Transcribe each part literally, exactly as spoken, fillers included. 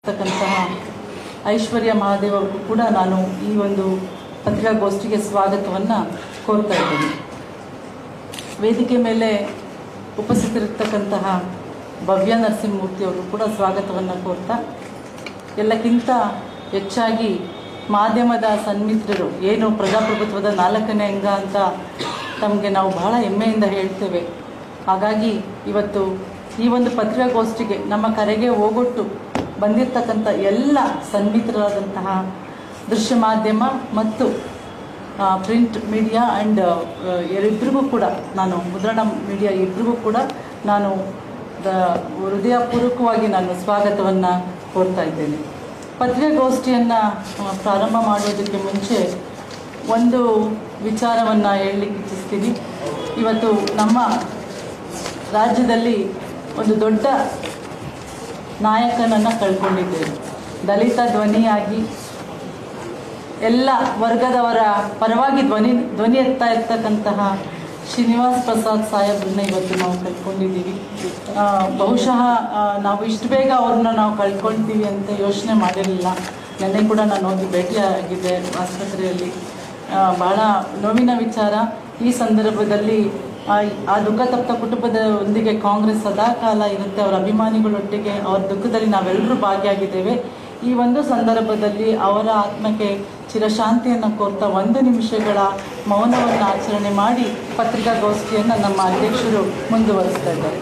ಐಶ್ವರ್ಯ ಮಹಾದೇವ್ ಅವರಿಗೂ ಕೂಡ ನಾನು ಈ ಒಂದು ಪತ್ರಿಕಾಗೋಷ್ಠಿಗೆ ಸ್ವಾಗತವನ್ನು ಕೋರ್ತಾ ಇದ್ದೀನಿ. ವೇದಿಕೆ ಮೇಲೆ ಉಪಸ್ಥಿತರಿರ್ತಕ್ಕಂತಹ ಭವ್ಯ ನರಸಿಂಹಮೂರ್ತಿ ಅವರು ಕೂಡ ಸ್ವಾಗತವನ್ನು ಕೋರ್ತಾ, ಎಲ್ಲಕ್ಕಿಂತ ಹೆಚ್ಚಾಗಿ ಮಾಧ್ಯಮದ ಸನ್ಮಿತ್ರರು ಏನು ಪ್ರಜಾಪ್ರಭುತ್ವದ ನಾಲ್ಕನೇ ಅಂಗ ಅಂತ ತಮಗೆ ನಾವು ಬಹಳ ಹೆಮ್ಮೆಯಿಂದ ಹೇಳ್ತೇವೆ. ಹಾಗಾಗಿ ಇವತ್ತು ಈ ಒಂದು ಪತ್ರಿಕಾಗೋಷ್ಠಿಗೆ ನಮ್ಮ ಕರೆಗೆ ಹೋಗೊಟ್ಟು ಬಂದಿರತಕ್ಕಂಥ ಎಲ್ಲ ಸನ್ಮಿತ್ರರಾದಂತಹ ದೃಶ್ಯ ಮಾಧ್ಯಮ ಮತ್ತು ಪ್ರಿಂಟ್ ಮೀಡಿಯಾ ಆ್ಯಂಡ್ ಇಬ್ಬರಿಗೂ ಕೂಡ ನಾನು ಮುದ್ರಣ ಮೀಡಿಯಾ ಇಬ್ಬರಿಗೂ ಕೂಡ ನಾನು ಹೃದಯಪೂರ್ವಕವಾಗಿ ನಾನು ಸ್ವಾಗತವನ್ನು ಕೋರ್ತಾ ಇದ್ದೇನೆ. ಪತ್ರಿಕಾಗೋಷ್ಠಿಯನ್ನು ಪ್ರಾರಂಭ ಮಾಡೋದಕ್ಕೆ ಮುಂಚೆ ಒಂದು ವಿಚಾರವನ್ನು ಹೇಳಲಿಕ್ಕೆ ಇಚ್ಛಿಸ್ತೀನಿ. ಇವತ್ತು ನಮ್ಮ ರಾಜ್ಯದಲ್ಲಿ ಒಂದು ದೊಡ್ಡ ನಾಯಕನನ್ನು ಕಳ್ಕೊಂಡಿದ್ದೇವೆ. ದಲಿತ ಧ್ವನಿಯಾಗಿ ಎಲ್ಲ ವರ್ಗದವರ ಪರವಾಗಿ ಧ್ವನಿ ಧ್ವನಿ ಎತ್ತಾ ಇರ್ತಕ್ಕಂತಹ ಶ್ರೀನಿವಾಸ್ ಪ್ರಸಾದ್ ಸಾಹೇಬ್ರನ್ನ ಇವತ್ತು ನಾವು ಕಳ್ಕೊಂಡಿದ್ದೀವಿ. ಬಹುಶಃ ನಾವು ಇಷ್ಟು ಬೇಗ ಅವ್ರನ್ನ ನಾವು ಕಳ್ಕೊಳ್ತೀವಿ ಅಂತ ಯೋಚನೆ ಮಾಡಿರಲಿಲ್ಲ. ನೆನ್ನೆ ಕೂಡ ನಾನು ಹೋಗಿ ಭೇಟಿಯಾಗಿದ್ದೆ ಆಸ್ಪತ್ರೆಯಲ್ಲಿ. ಭಾಳ ನೋವಿನ ವಿಚಾರ. ಈ ಸಂದರ್ಭದಲ್ಲಿ ಆ ದುಃಖ ತಪ್ತ ಕುಟುಂಬದೊಂದಿಗೆ ಕಾಂಗ್ರೆಸ್ ಸದಾ ಕಾಲ ಇರುತ್ತೆ. ಅವರ ಅಭಿಮಾನಿಗಳೊಟ್ಟಿಗೆ ಅವ್ರ ದುಃಖದಲ್ಲಿ ನಾವೆಲ್ಲರೂ ಭಾಗಿಯಾಗಿದ್ದೇವೆ. ಈ ಒಂದು ಸಂದರ್ಭದಲ್ಲಿ ಅವರ ಆತ್ಮಕ್ಕೆ ಚಿರಶಾಂತಿಯನ್ನು ಕೋರ್ತಾ ಒಂದು ನಿಮಿಷಗಳ ಮೌನವನ್ನು ಆಚರಣೆ ಮಾಡಿ ಪತ್ರಿಕಾಗೋಷ್ಠಿಯನ್ನು ನಮ್ಮ ಅಧ್ಯಕ್ಷರು ಮುಂದುವರಿಸ್ತಾ ಇದ್ದಾರೆ.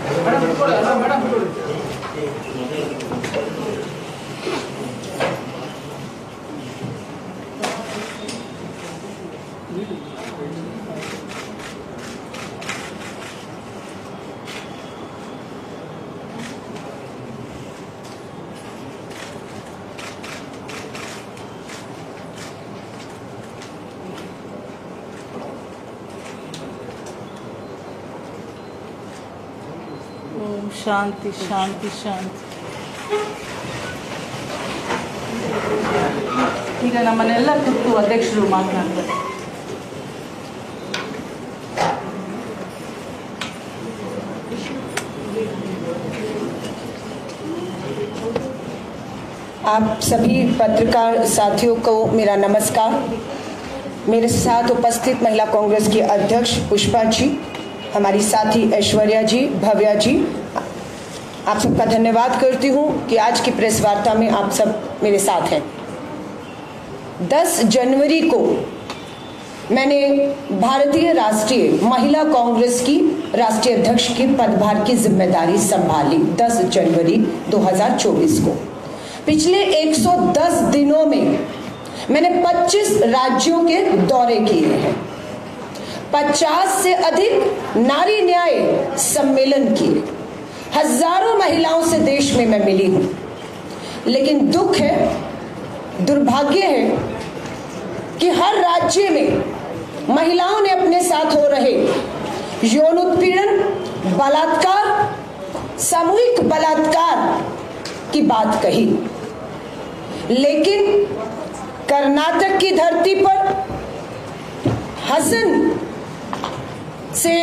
ಓಂ ಶಾಂತಿ ಶಾಂತಿ ಶಾಂತಿ. ಈಗ ನಮ್ಮನ್ನೆಲ್ಲ ಕುರಿತು ಅಧ್ಯಕ್ಷರು ಮಾತನಾಡ್ತಾರೆ. आप सभी पत्रकार साथियों को मेरा नमस्कार. मेरे साथ उपस्थित महिला कांग्रेस की अध्यक्ष पुष्पा जी, हमारी साथी ऐश्वर्या जी, भव्या जी, आप सबका धन्यवाद करती हूँ कि आज की प्रेस वार्ता में आप सब मेरे साथ हैं. दस जनवरी को मैंने भारतीय राष्ट्रीय महिला कांग्रेस की राष्ट्रीय अध्यक्ष के पदभार की जिम्मेदारी संभाली. दस जनवरी दो हज़ार चौबीस को. पिछले एक सौ दस दिनों में मैंने पच्चीस राज्यों के दौरे किए हैं. पचास से अधिक नारी न्याय सम्मेलन किए. हजारों महिलाओं से देश में मैं मिली हूं. लेकिन दुख है, दुर्भाग्य है कि हर राज्य में महिलाओं ने अपने साथ हो रहे यौन उत्पीड़न, बलात्कार, सामूहिक बलात्कार की बात कही. लेकिन कर्नाटक की धरती पर हसन से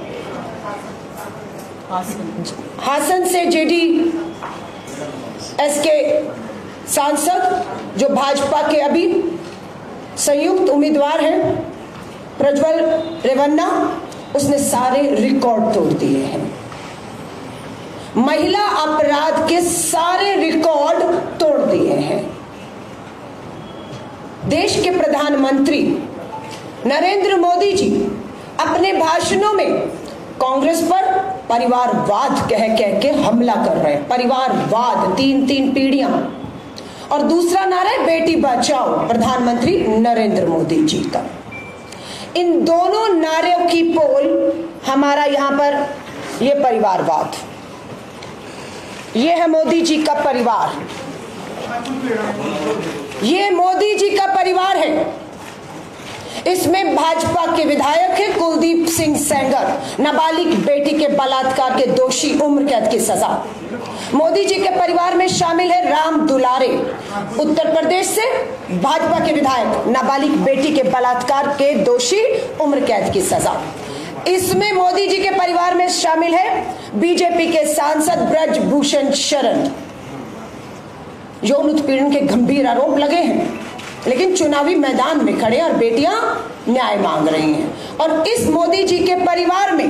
हासन से जेडी एस के सांसद जो भाजपा के अभी संयुक्त उम्मीदवार हैं, प्रज्वल रेवन्ना, उसने सारे रिकॉर्ड तोड़ दिए हैं. महिला अपराध के सारे रिकॉर्ड तोड़ दिए हैं. देश के प्रधानमंत्री नरेंद्र मोदी जी अपने भाषणों में कांग्रेस पर परिवारवाद कह कह के हमला कर रहे हैं. परिवारवाद, तीन तीन पीढ़ियां, और दूसरा नारा है बेटी बचाओ, प्रधानमंत्री नरेंद्र मोदी जी का. इन दोनों नारों की पोल हमारा यहां पर ये परिवारवाद, ये है मोदी जी का परिवार, ये मोदी जी का परिवार है. इसमें भाजपा के विधायक है कुलदीप सिंह सेंगर, नाबालिग बेटी के बलात्कार के दोषी, उम्र कैद की सजा. मोदी जी के परिवार में शामिल है राम दुलारे, उत्तर प्रदेश से भाजपा के विधायक, नाबालिग बेटी के बलात्कार के दोषी, उम्र कैद की सजा. इसमें मोदी जी के परिवार में शामिल है बीजेपी के सांसद ब्रजभूषण शरण, यौन उत्पीड़न के गंभीर आरोप लगे हैं, लेकिन चुनावी मैदान में खड़े और बेटियां न्याय मांग रही हैं। और इस मोदी जी के परिवार में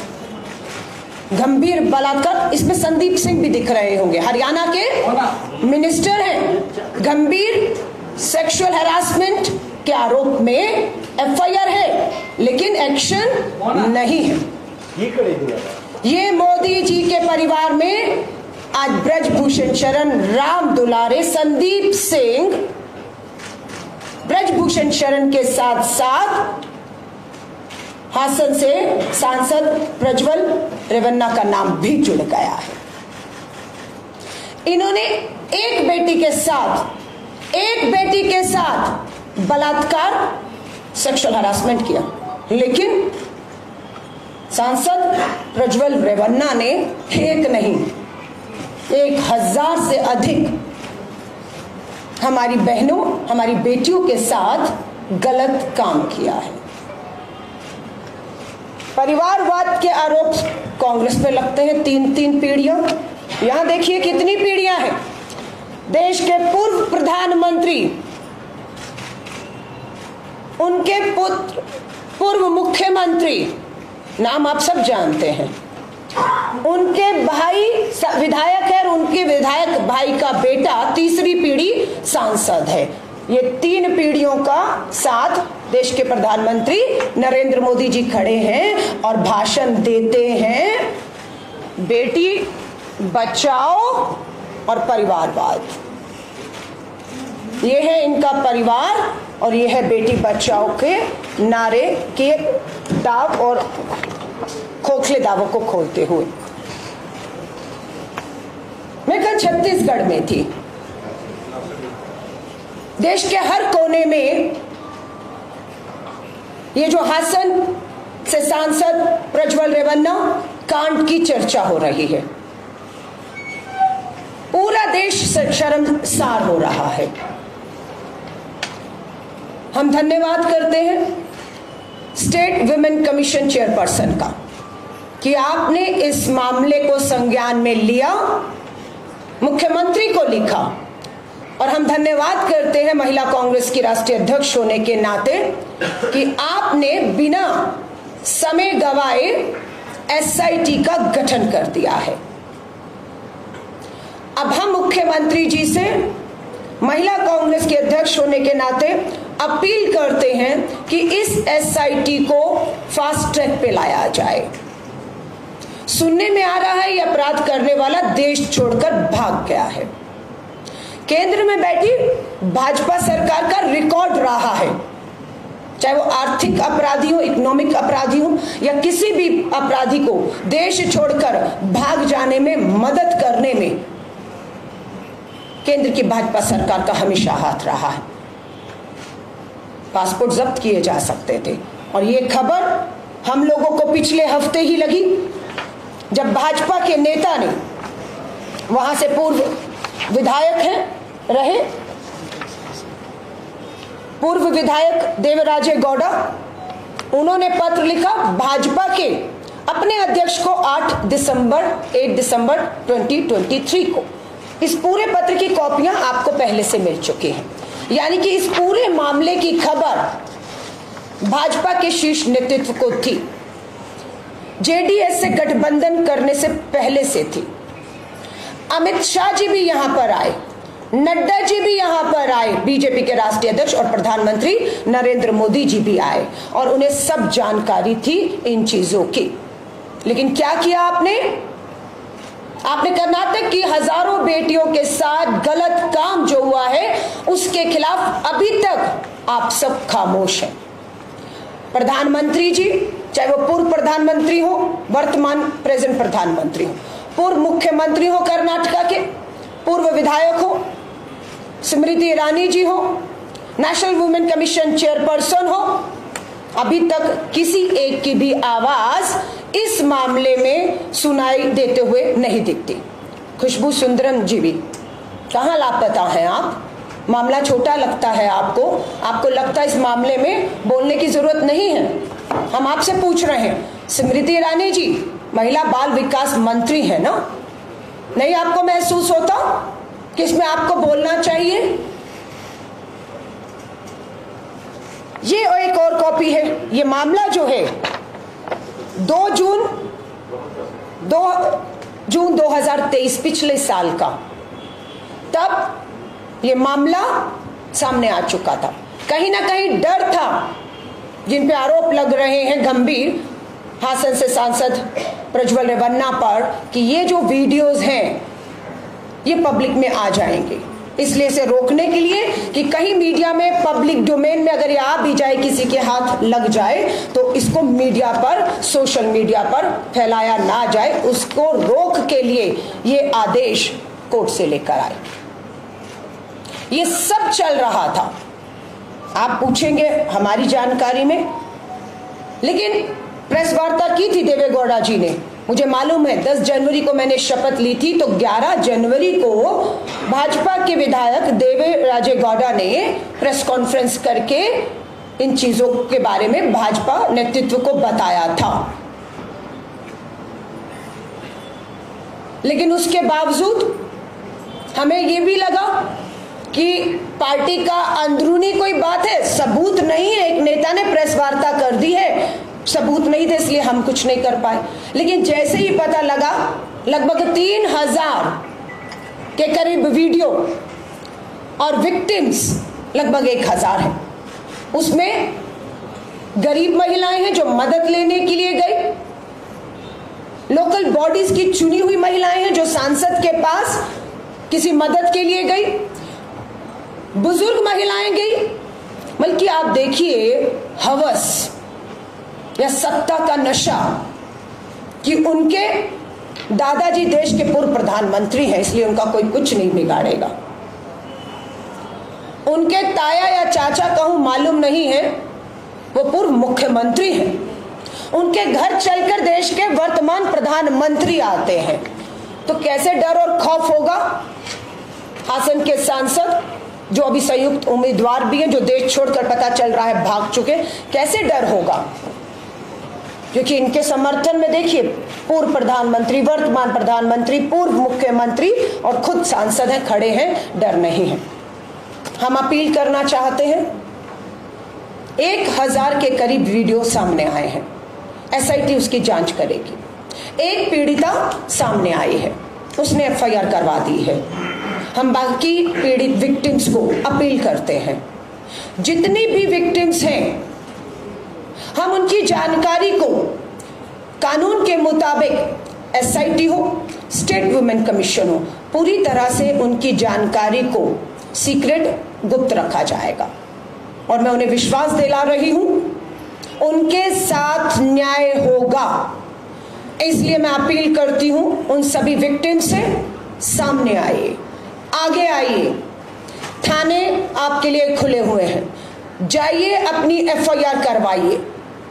गंभीर बलात्कार, इसमें संदीप सिंह भी दिख रहे होंगे, हरियाणा के मिनिस्टर हैं, गंभीर सेक्सुअल हैरासमेंट के आरोप में एफ आई आर है, लेकिन एक्शन नहीं है। ये मोदी जी के परिवार में आज ब्रजभूषण शरण, राम दुलारे, संदीप सिंह, ब्रजभूषण शरण के साथ साथ हासन से सांसद प्रज्वल रेवन्ना का नाम भी जुड़ गया है। इन्होंने एक बेटी के साथ एक बेटी के साथ बलात्कार, सेक्सुअल हरासमेंट किया, लेकिन सांसद प्रज्वल रेवन्ना ने एक नहीं एक हजार से अधिक हमारी बहनों, हमारी बेटियों के साथ गलत काम किया है। परिवारवाद के आरोप कांग्रेस पे लगते हैं, तीन तीन पीढ़ियां। यहां देखिए कितनी पीढ़ियां हैं। देश के पूर्व प्रधानमंत्री, उनके पुत्र पूर्व मुख्यमंत्री, नाम आप सब जानते हैं, उनके भाई विधायक है और उनके विधायक भाई का बेटा तीसरी पीढ़ी सांसद है। ये तीन पीढ़ियों का साथ देश के प्रधानमंत्री नरेंद्र मोदी जी खड़े हैं और भाषण देते हैं बेटी बचाओ और परिवारवाद। ये है इनका परिवार और ये है बेटी बचाओ के नारे के दाव और खोखले दावों को खोलते हुए। मैं कल छत्तीसगढ़ में थी। देश के हर कोने में ये जो हासन से सांसद प्रज्वल रेवन्ना कांड की चर्चा हो रही है। पूरा देश शर्मसार हो रहा है। हम धन्यवाद करते हैं स्टेट वुमेन कमीशन चेयरपर्सन का कि आपने इस मामले को संज्ञान में लिया, मुख्यमंत्री को लिखा, और हम धन्यवाद करते हैं महिला कांग्रेस की राष्ट्रीय अध्यक्ष होने के नाते कि आपने बिना समय गवाए एस आई टी का गठन कर दिया है। अब हम मुख्यमंत्री जी से महिला कांग्रेस के अध्यक्ष होने के नाते अपील करते हैं कि इस एस आई टी को फास्ट ट्रैक पे लाया जाए। सुनने में आ रहा है ये अपराध करने वाला देश छोड़कर भाग गया है। केंद्र में बैठी भाजपा सरकार का रिकॉर्ड रहा है, चाहे वो आर्थिक अपराधी हो, इकोनॉमिक अपराधी हो, या किसी भी अपराधी को देश छोड़कर भाग जाने में मदद करने में केंद्र की भाजपा सरकार का हमेशा हाथ रहा है। पासपोर्ट जब्त किए जा सकते थे, और ये खबर हम लोगों को पिछले हफ्ते ही लगी जब भाजपा के नेता ने, वहां से पूर्व विधायक हैं रहे पूर्व विधायक देवराजे गौड़ा, उन्होंने पत्र लिखा भाजपा के अपने अध्यक्ष को आठ दिसंबर आठ दिसंबर दो हज़ार तेईस को। इस पूरे पत्र की कॉपियां आपको पहले से मिल चुकी हैं। यानी कि इस पूरे मामले की खबर भाजपा के शीर्ष नेतृत्व को थी, जे डी एस से गठबंधन करने से पहले से थी। अमित शाह जी भी यहां पर आए, नड्डा जी भी यहां पर आए, बीजेपी के राष्ट्रीय अध्यक्ष और प्रधानमंत्री नरेंद्र मोदी जी भी आए, और उन्हें सब जानकारी थी इन चीजों की। लेकिन क्या किया आपने? आपने कर्नाटक की हजारों बेटियों के साथ गलत काम जो हुआ है उसके खिलाफ अभी तक आप सब खामोश हैं। प्रधानमंत्री जी, चाहे वो पूर्व प्रधानमंत्री हो, वर्तमान प्रेजेंट प्रधानमंत्री हो, पूर्व मुख्यमंत्री हो कर्नाटका के, पूर्व विधायक हो स्मृति ईरानी जी हो, नेशनल वुमेन कमीशन चेयरपर्सन हो, अभी तक किसी एक की भी आवाज इस मामले में सुनाई देते हुए नहीं दिखती। खुशबू सुंदरम जी भी, कहां लापता हैं आप? मामला छोटा लगता है आपको, आपको लगता है इस मामले में बोलने की जरूरत नहीं है। हम आपसे पूछ रहे हैं, स्मृति ईरानी जी महिला बाल विकास मंत्री है ना, नहीं आपको महसूस होता कि इसमें आपको बोलना चाहिए? ये एक और कॉपी है। ये मामला जो है दो जून दो जून दो हज़ार तेईस, पिछले साल का, तब ये मामला सामने आ चुका था। कहीं ना कहीं डर था जिन पे आरोप लग रहे हैं गंभीर, हासन से सांसद प्रज्वल रेवन्ना पर, कि ये जो वीडियोस हैं ये पब्लिक में आ जाएंगे। इसलिए इसे रोकने के लिए कि कहीं मीडिया में, पब्लिक डोमेन में अगर ये आ भी जाए, किसी के हाथ लग जाए, तो इसको मीडिया पर, सोशल मीडिया पर फैलाया ना जाए। उसको रोक के लिए ये आदेश कोर्ट से लेकर आए। ये सब चल रहा था, आप पूछेंगे हमारी जानकारी में, लेकिन प्रेस वार्ता की थी देवेगौड़ा जी ने। मुझे मालूम है दस जनवरी को मैंने शपथ ली थी, तो ग्यारह जनवरी को भाजपा के विधायक देवेराजे गौड़ा ने प्रेस कॉन्फ्रेंस करके इन चीजों के बारे में भाजपा नेतृत्व को बताया था। लेकिन उसके बावजूद हमें यह भी लगा कि पार्टी का अंदरूनी कोई बात है, सबूत नहीं है। एक नेता ने प्रेस वार्ता कर दी है, सबूत नहीं थे, इसलिए हम कुछ नहीं कर पाए। लेकिन जैसे ही पता लगा लगभग तीन हजार के करीब वीडियो और विक्टिम्स लगभग एक हजार है, उसमें गरीब महिलाएं हैं जो मदद लेने के लिए गई, लोकल बॉडीज की चुनी हुई महिलाएं हैं जो सांसद के पास किसी मदद के लिए गई, बुजुर्ग महिलाएं गई। बल्कि आप देखिए हवस या सत्ता का नशा, कि उनके दादाजी देश के पूर्व प्रधानमंत्री हैं, इसलिए उनका कोई कुछ नहीं बिगाड़ेगा। उनके ताया या चाचा कहूं मालूम नहीं है, वो पूर्व मुख्यमंत्री हैं। उनके घर चलकर देश के वर्तमान प्रधानमंत्री आते हैं, तो कैसे डर और खौफ होगा हासन के सांसद, जो अभी संयुक्त उम्मीदवार भी हैं, जो देश छोड़कर पता चल रहा है भाग चुके, कैसे डर होगा? क्योंकि इनके समर्थन में देखिए पूर्व प्रधानमंत्री, वर्तमान प्रधानमंत्री, पूर्व मुख्यमंत्री और खुद सांसद हैं, खड़े हैं, डर नहीं है। हम अपील करना चाहते हैं, एक हजार के करीब वीडियो सामने आए हैं, एसआईटी उसकी जांच करेगी। एक पीड़िता सामने आई है, उसने एफआईआर करवा दी है। हम बाकी पीड़ित विक्टिम्स को अपील करते हैं, जितनी भी विक्टिम्स हैं, हम उनकी जानकारी को कानून के मुताबिक एसआईटी हो, स्टेट वुमेन कमीशन हो, पूरी तरह से उनकी जानकारी को सीक्रेट, गुप्त रखा जाएगा। और मैं उन्हें विश्वास दिला रही हूं, उनके साथ न्याय होगा। इसलिए मैं अपील करती हूं उन सभी विक्टिम से, सामने आइए, आगे आइए, थाने आपके लिए खुले हुए हैं, जाइए अपनी एफआईआर करवाइए।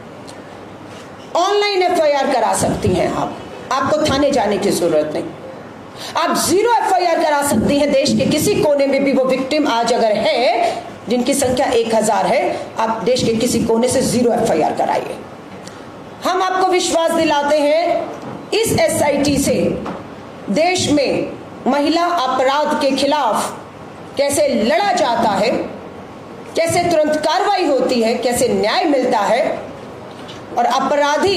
ऑनलाइन एफआईआर करा सकती हैं आप, आपको थाने जाने की जरूरत नहीं। आप जीरो एफआईआर करा सकती हैं, देश के किसी कोने में भी वो विक्टिम आज अगर है, जिनकी संख्या एक हजार है, आप देश के किसी कोने से जीरो एफआईआर कराइए। हम आपको विश्वास दिलाते हैं, इस एसआईटी से देश में महिला अपराध के खिलाफ कैसे लड़ा जाता है, कैसे तुरंत कार्रवाई होती है, कैसे न्याय मिलता है, और अपराधी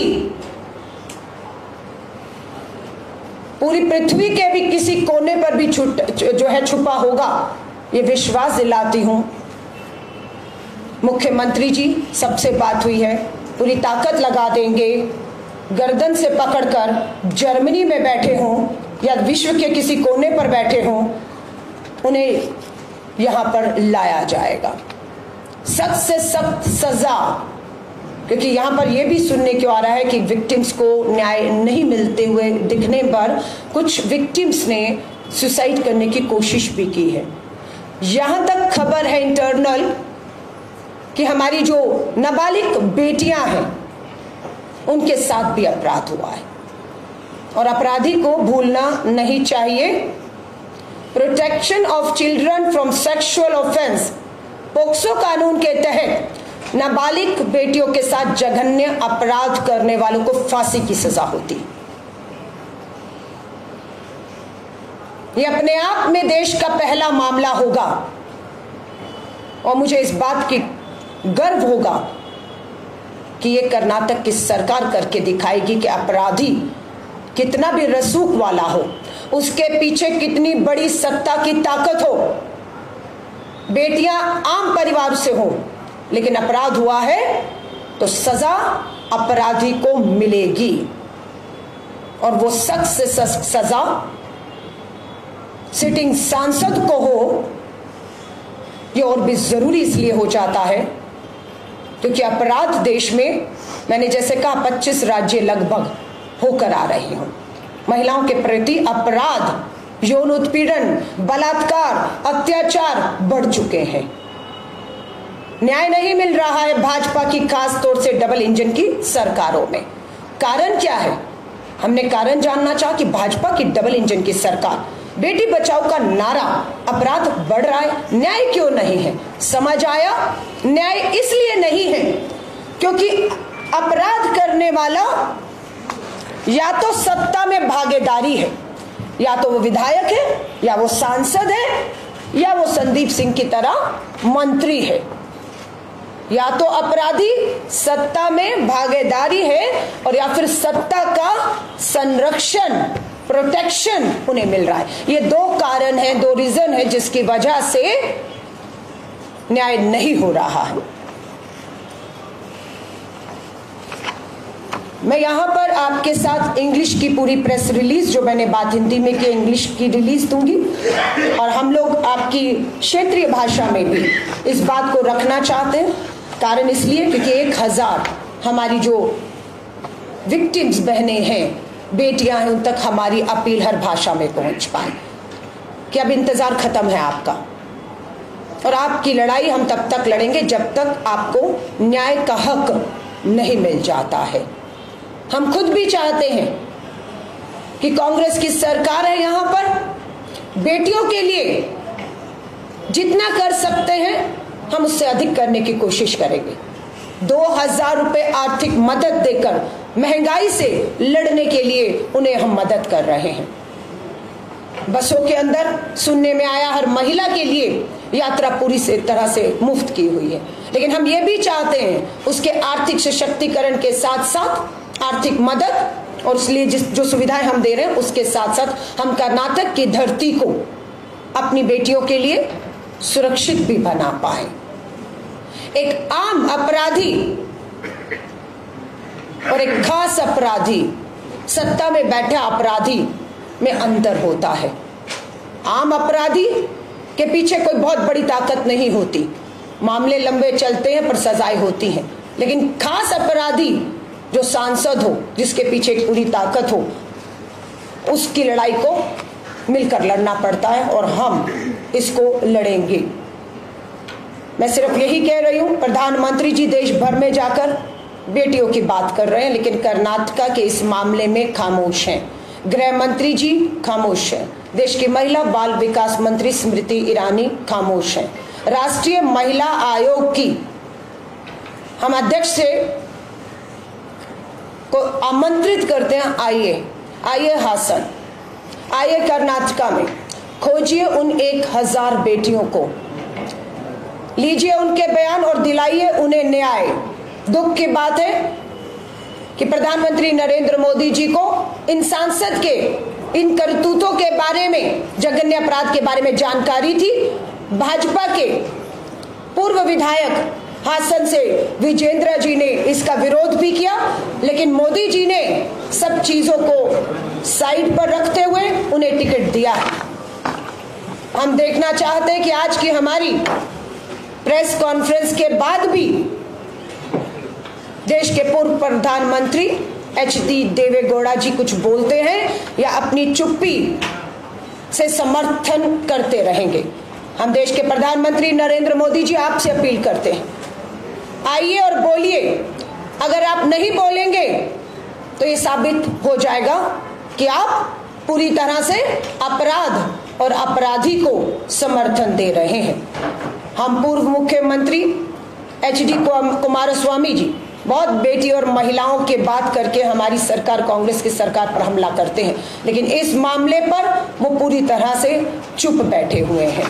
पूरी पृथ्वी के भी किसी कोने पर भी छुट जो है छुपा होगा, ये विश्वास दिलाती हूं। मुख्यमंत्री जी सबसे बात हुई है, पूरी ताकत लगा देंगे, गर्दन से पकड़कर जर्मनी में बैठे हों या विश्व के किसी कोने पर बैठे हों, उन्हें यहां पर लाया जाएगा। सख्त से सख्त सजा, क्योंकि यहां पर यह भी सुनने को आ रहा है कि विक्टिम्स को न्याय नहीं मिलते हुए दिखने पर कुछ विक्टिम्स ने सुसाइड करने की कोशिश भी की है। यहां तक खबर है इंटरनल कि हमारी जो नाबालिग बेटियां हैं, उनके साथ भी अपराध हुआ है, और अपराधी को भूलना नहीं चाहिए। Protection of children from sexual offence, POCSO कानून के तहत नाबालिग बेटियों के साथ जघन्य अपराध करने वालों को फांसी की सजा होती। ये अपने आप में देश का पहला मामला होगा और मुझे इस बात की गर्व होगा कि ये कर्नाटक की सरकार करके दिखाएगी कि अपराधी कितना भी रसूख वाला हो, उसके पीछे कितनी बड़ी सत्ता की ताकत हो, बेटियां आम परिवार से हो, लेकिन अपराध हुआ है तो सजा अपराधी को मिलेगी। और वो सख्त से सजा सिटिंग सांसद को हो, ये और भी जरूरी इसलिए हो जाता है क्योंकि अपराध देश में, मैंने जैसे कहा, पच्चीस राज्य लगभग होकर आ रही हूं। महिलाओं के प्रति अपराध, यौन उत्पीड़न, बलात्कार, अत्याचार बढ़ चुके हैं। न्याय नहीं मिल रहा है भाजपा की खास तौर से डबल इंजन की सरकारों में। कारण क्या है? हमने कारण जानना चाहा कि भाजपा की डबल इंजन की सरकार, बेटी बचाओ का नारा, अपराध बढ़ रहा है, न्याय क्यों नहीं है? समझ आया, न्याय इसलिए नहीं है क्योंकि अपराध करने वाला या तो सत्ता में भागीदारी है, या तो वो विधायक है, या वो सांसद है, या वो संदीप सिंह की तरह मंत्री है। या तो अपराधी सत्ता में भागीदारी है और या फिर सत्ता का संरक्षण, प्रोटेक्शन उन्हें मिल रहा है। ये दो कारण हैं, दो रीजन है जिसकी वजह से न्याय नहीं हो रहा है। मैं यहां पर आपके साथ इंग्लिश की पूरी प्रेस रिलीज, जो मैंने बात हिंदी में की, इंग्लिश की रिलीज दूंगी और हम लोग आपकी क्षेत्रीय भाषा में भी इस बात को रखना चाहते हैं। कारण इसलिए क्योंकि एक हजार हमारी जो विक्टिम्स बहनें हैं, बेटियां हैं, उन तक हमारी अपील हर भाषा में पहुंच पाए कि अब इंतजार खत्म है आपका, और आपकी लड़ाई हम तब तक लड़ेंगे जब तक आपको न्याय का हक नहीं मिल जाता है। हम खुद भी चाहते हैं कि कांग्रेस की सरकार है यहां पर, बेटियों के लिए जितना कर सकते हैं हम उससे अधिक करने की कोशिश करेंगे। दो हजार रुपए आर्थिक मदद देकर महंगाई से लड़ने के लिए उन्हें हम मदद कर रहे हैं। बसों के अंदर सुनने में आया हर महिला के लिए यात्रा पूरी से तरह से मुफ्त की हुई है, लेकिन हम ये भी चाहते हैं उसके आर्थिक सशक्तिकरण के साथ साथ आर्थिक मदद, और इसलिए जिस जो सुविधाएं हम दे रहे हैं उसके साथ साथ हम कर्नाटक की धरती को अपनी बेटियों के लिए सुरक्षित भी बना पाए। एक आम अपराधी और एक खास अपराधी, सत्ता में बैठे अपराधी में अंतर होता है। आम अपराधी के पीछे कोई बहुत बड़ी ताकत नहीं होती, मामले लंबे चलते हैं पर सजाएं होती हैं, लेकिन खास अपराधी जो सांसद हो, जिसके पीछे एक पूरी ताकत हो, उसकी लड़ाई को मिलकर लड़ना पड़ता है और हम इसको लड़ेंगे। मैं सिर्फ यही कह रही हूं, प्रधानमंत्री जी देश भर में जाकर बेटियों की बात कर रहे हैं, लेकिन कर्नाटका के इस मामले में खामोश हैं। गृह मंत्री जी खामोश हैं, देश की महिला बाल विकास मंत्री स्मृति ईरानी खामोश हैं। राष्ट्रीय महिला आयोग की हम अध्यक्ष से को आमंत्रित करते हैं, आइए आइए हासन, आइए कर्नाटका में, खोजिए उन एक हजार बेटियों को, लीजिए उनके बयान और दिलाइए उन्हें न्याय। दुख की बात है कि प्रधानमंत्री नरेंद्र मोदी जी को इन सांसद के इन करतूतों के बारे में, जघन्य अपराध के बारे में जानकारी थी। भाजपा के पूर्व विधायक हासन से विजेंद्र जी ने इसका विरोध भी किया, लेकिन मोदी जी ने सब चीजों को साइड पर रखते हुए उन्हें टिकट दिया। हम देखना चाहते हैं कि आज की हमारी प्रेस कॉन्फ्रेंस के बाद भी देश के पूर्व प्रधानमंत्री एच डी देवेगौड़ा जी कुछ बोलते हैं या अपनी चुप्पी से समर्थन करते रहेंगे। हम देश के प्रधानमंत्री नरेंद्र मोदी जी आपसे अपील करते हैं, आइए और बोलिए। अगर आप नहीं बोलेंगे तो ये साबित हो जाएगा कि आप पूरी तरह से अपराध और अपराधी को समर्थन दे रहे हैं। हम पूर्व मुख्यमंत्री एच डी कुमारस्वामी जी बहुत बेटी और महिलाओं के बात करके हमारी सरकार, कांग्रेस की सरकार पर हमला करते हैं, लेकिन इस मामले पर वो पूरी तरह से चुप बैठे हुए हैं।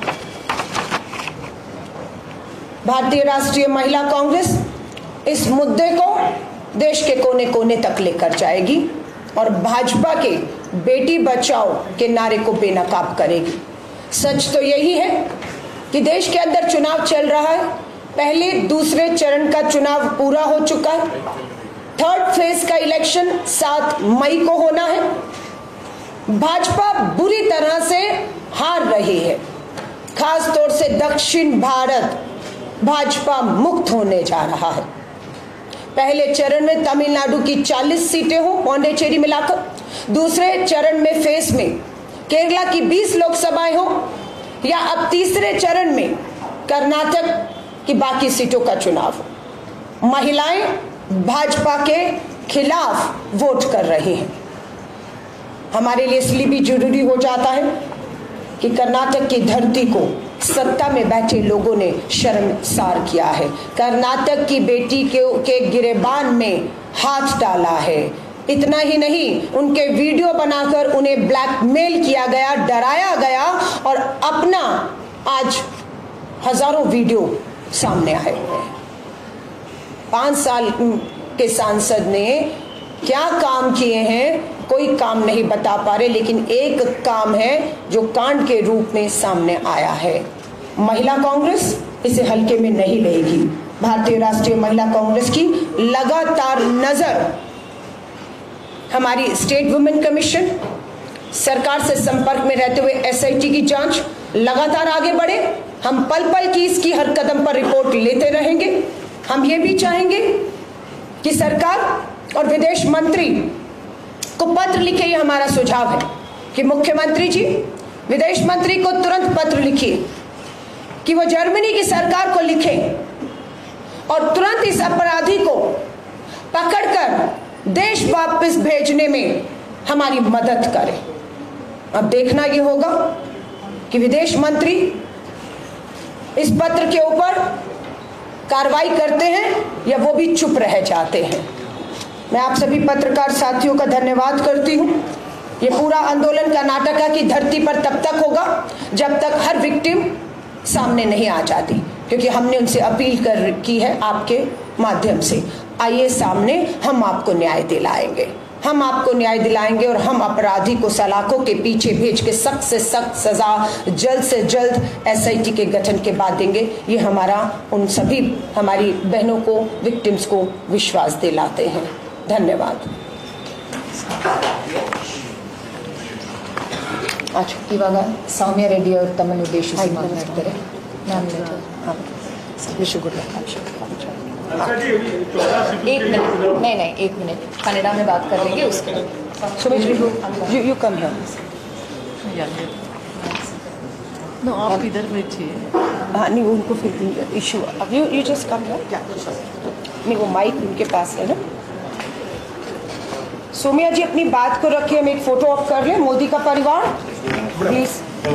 भारतीय राष्ट्रीय महिला कांग्रेस इस मुद्दे को देश के कोने कोने तक लेकर जाएगी और भाजपा के बेटी बचाओ के नारे को बेनकाब करेगी। सच तो यही है कि देश के अंदर चुनाव चल रहा है। पहले दूसरे चरण का चुनाव पूरा हो चुका है। थर्ड फेज का इलेक्शन सात मई को होना है। भाजपा बुरी तरह से हार रही है। खास तौर से दक्षिण भारत भाजपा मुक्त होने जा रहा है। पहले चरण में तमिलनाडु की चालीस सीटें हो पौंडीचेरी मिलाकर, दूसरे चरण में फेस में केरला की बीस लोकसभाएं हो, या अब तीसरे चरण में कर्नाटक की बाकी सीटों का चुनाव हो। महिलाएं भाजपा के खिलाफ वोट कर रही हैं। हमारे लिए इसलिए भी जरूरी हो जाता है कि कर्नाटक की धरती को सत्ता में बैठे लोगों ने शर्मसार किया है। कर्नाटक की बेटी के, के गिरेबान में हाथ डाला है। इतना ही नहीं, उनके वीडियो बनाकर उन्हें ब्लैकमेल किया गया, डराया गया और अपना आज हजारों वीडियो सामने आए हुए हैं। पांच साल के सांसद ने क्या काम किए हैं कोई काम नहीं बता पा रहे, लेकिन एक काम है जो कांड के रूप में सामने आया है। महिला कांग्रेस इसे हल्के में नहीं लेगी। भारतीय राष्ट्रीय महिला कांग्रेस की लगातार नजर हमारी स्टेट वुमेन कमीशन, सरकार से संपर्क में रहते हुए एसआईटी की जांच लगातार आगे बढ़े। हम पल पल की इसकी हर कदम पर रिपोर्ट लेते रहेंगे। हम ये भी चाहेंगे कि सरकार और विदेश मंत्री को पत्र लिखे। ये हमारा सुझाव है कि मुख्यमंत्री जी विदेश मंत्री को तुरंत पत्र लिखिए कि वो जर्मनी की सरकार को लिखें और तुरंत इस अपराधी को पकड़कर देश वापस भेजने में हमारी मदद करें। अब देखना ये होगा कि विदेश मंत्री इस पत्र के ऊपर कार्रवाई करते हैं या वो भी चुप रह जाते हैं। मैं आप सभी पत्रकार साथियों का धन्यवाद करती हूँ। ये पूरा आंदोलन कर्नाटका की धरती पर तब तक होगा जब तक हर विक्टिम सामने नहीं आ जाती, क्योंकि हमने उनसे अपील कर की है आपके माध्यम से, आइए सामने, हम आपको न्याय दिलाएंगे। हम आपको न्याय दिलाएंगे और हम अपराधी को सलाखों के पीछे भेज के सख्त से सख्त सजा जल्द से जल्द एसआईटी के गठन के बाद देंगे। ये हमारा उन सभी हमारी बहनों को, विक्टिम्स को विश्वास दिलाते हैं। धन्यवाद। अच्छा, ಇವಾಗ ಸೌಮ್ಯ ರೆಡ್ಡಿ ಅವರು ತಮ್ಮನ್ನು ಉದ್ದೇಶಿಸಿ ಮಾತನಾಡ್ತಾರೆ. ನಾನು एक मिनट, नहीं नहीं एक मिनट, कन्नड़ा में बात कर लेंगे उसके बाद। You you come here. No, आप इधर बैठिए। हाँ नहीं, उनको फिर इशू, अब you you just come here. नहीं, वो माइक उनके पास है ना। सोमिया जी अपनी बात को रखिए, हम एक फोटो ऑफ कर लें। मोदी का परिवार please.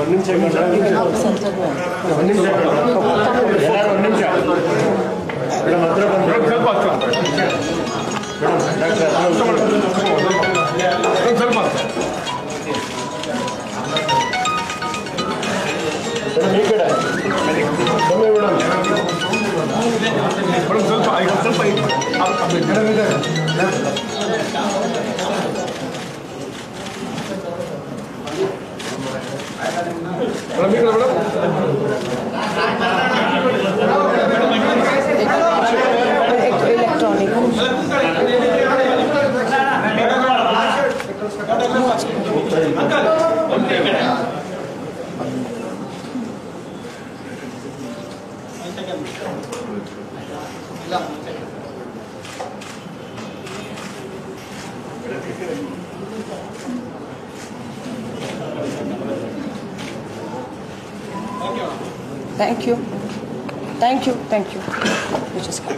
Thank you. Thank you. Thank you. You just come.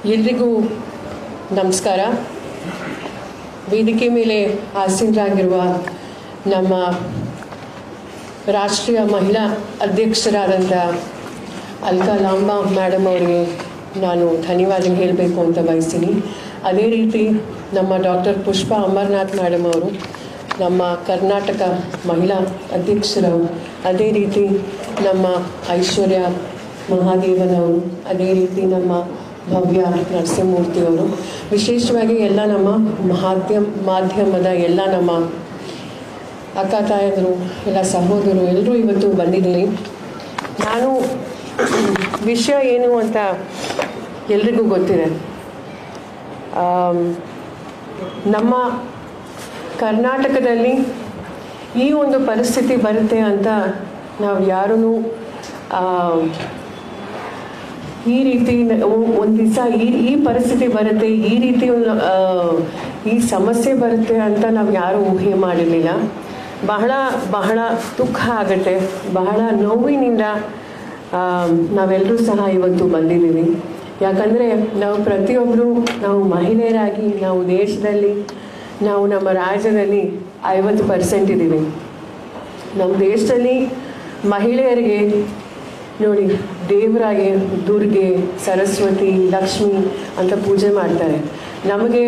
ಎಲ್ರಿಗೂ ನಮಸ್ಕಾರ. ವೇದಿಕೆ ಮೇಲೆ ಆಸೀನರಾಗಿರುವ ನಮ್ಮ ರಾಷ್ಟ್ರೀಯ ಮಹಿಳಾ ಅಧ್ಯಕ್ಷರಾದಂಥ ಅಲ್ಕಾ ಲಾಂಬಾ ಮೇಡಮ್ ಅವರಿಗೆ ನಾನು ಧನ್ಯವಾದ ಹೇಳಬೇಕು ಅಂತ ಬಯಸ್ತೀನಿ. ಅದೇ ರೀತಿ ನಮ್ಮ ಡಾಕ್ಟರ್ ಪುಷ್ಪಾ ಅಮರನಾಥ್ ಮೇಡಮ್ ಅವರು ನಮ್ಮ ಕರ್ನಾಟಕ ಮಹಿಳಾ ಅಧ್ಯಕ್ಷರು, ಅದೇ ರೀತಿ ನಮ್ಮ ಐಶ್ವರ್ಯ ಮಹಾದೇವನವರು, ಅದೇ ರೀತಿ ನಮ್ಮ ಭವ್ಯ ನರಸಿಂಹಮೂರ್ತಿಯವರು, ವಿಶೇಷವಾಗಿ ಎಲ್ಲ ನಮ್ಮ ಮಾಧ್ಯಮ ಮಾಧ್ಯಮದ ಎಲ್ಲ ನಮ್ಮ ಅಕ್ಕ ತಾಯಂದರು, ಎಲ್ಲ ಸಹೋದರರು ಎಲ್ಲರೂ ಇವತ್ತು ಬಂದಿದ್ದೀರಿ. ನಾನು ವಿಷಯ ಏನು ಅಂತ ಎಲ್ರಿಗೂ ಗೊತ್ತಿದೆ. ನಮ್ಮ ಕರ್ನಾಟಕದಲ್ಲಿ ಈ ಒಂದು ಪರಿಸ್ಥಿತಿ ಬರುತ್ತೆ ಅಂತ ನಾವು ಯಾರೂ ಈ ರೀತಿ ಒಂದು ದಿವಸ ಈ ಈ ಪರಿಸ್ಥಿತಿ ಬರುತ್ತೆ, ಈ ರೀತಿ ಈ ಸಮಸ್ಯೆ ಬರುತ್ತೆ ಅಂತ ನಾವು ಯಾರೂ ಊಹೆ ಮಾಡಿರಲಿಲ್ಲ. ಬಹಳ ಬಹಳ ದುಃಖ ಆಗುತ್ತೆ, ಬಹಳ ನೋವಿನಿಂದ ನಾವೆಲ್ಲರೂ ಸಹ ಇವತ್ತು ಬಂದಿದ್ದೀವಿ. ಯಾಕಂದರೆ ನಾವು ಪ್ರತಿಯೊಬ್ಬರು ನಾವು ಮಹಿಳೆಯರಾಗಿ ನಾವು ದೇಶದಲ್ಲಿ ನಾವು ನಮ್ಮ ರಾಜ್ಯದಲ್ಲಿ ಐವತ್ತು ಪರ್ಸೆಂಟ್ ಇದ್ದೀವಿ. ನಮ್ಮ ದೇಶದಲ್ಲಿ ಮಹಿಳೆಯರಿಗೆ ನೋಡಿ ದೇವರಾಗೆ ದುರ್ಗೆ, ಸರಸ್ವತಿ, ಲಕ್ಷ್ಮಿ ಅಂತ ಪೂಜೆ ಮಾಡ್ತಾರೆ. ನಮಗೆ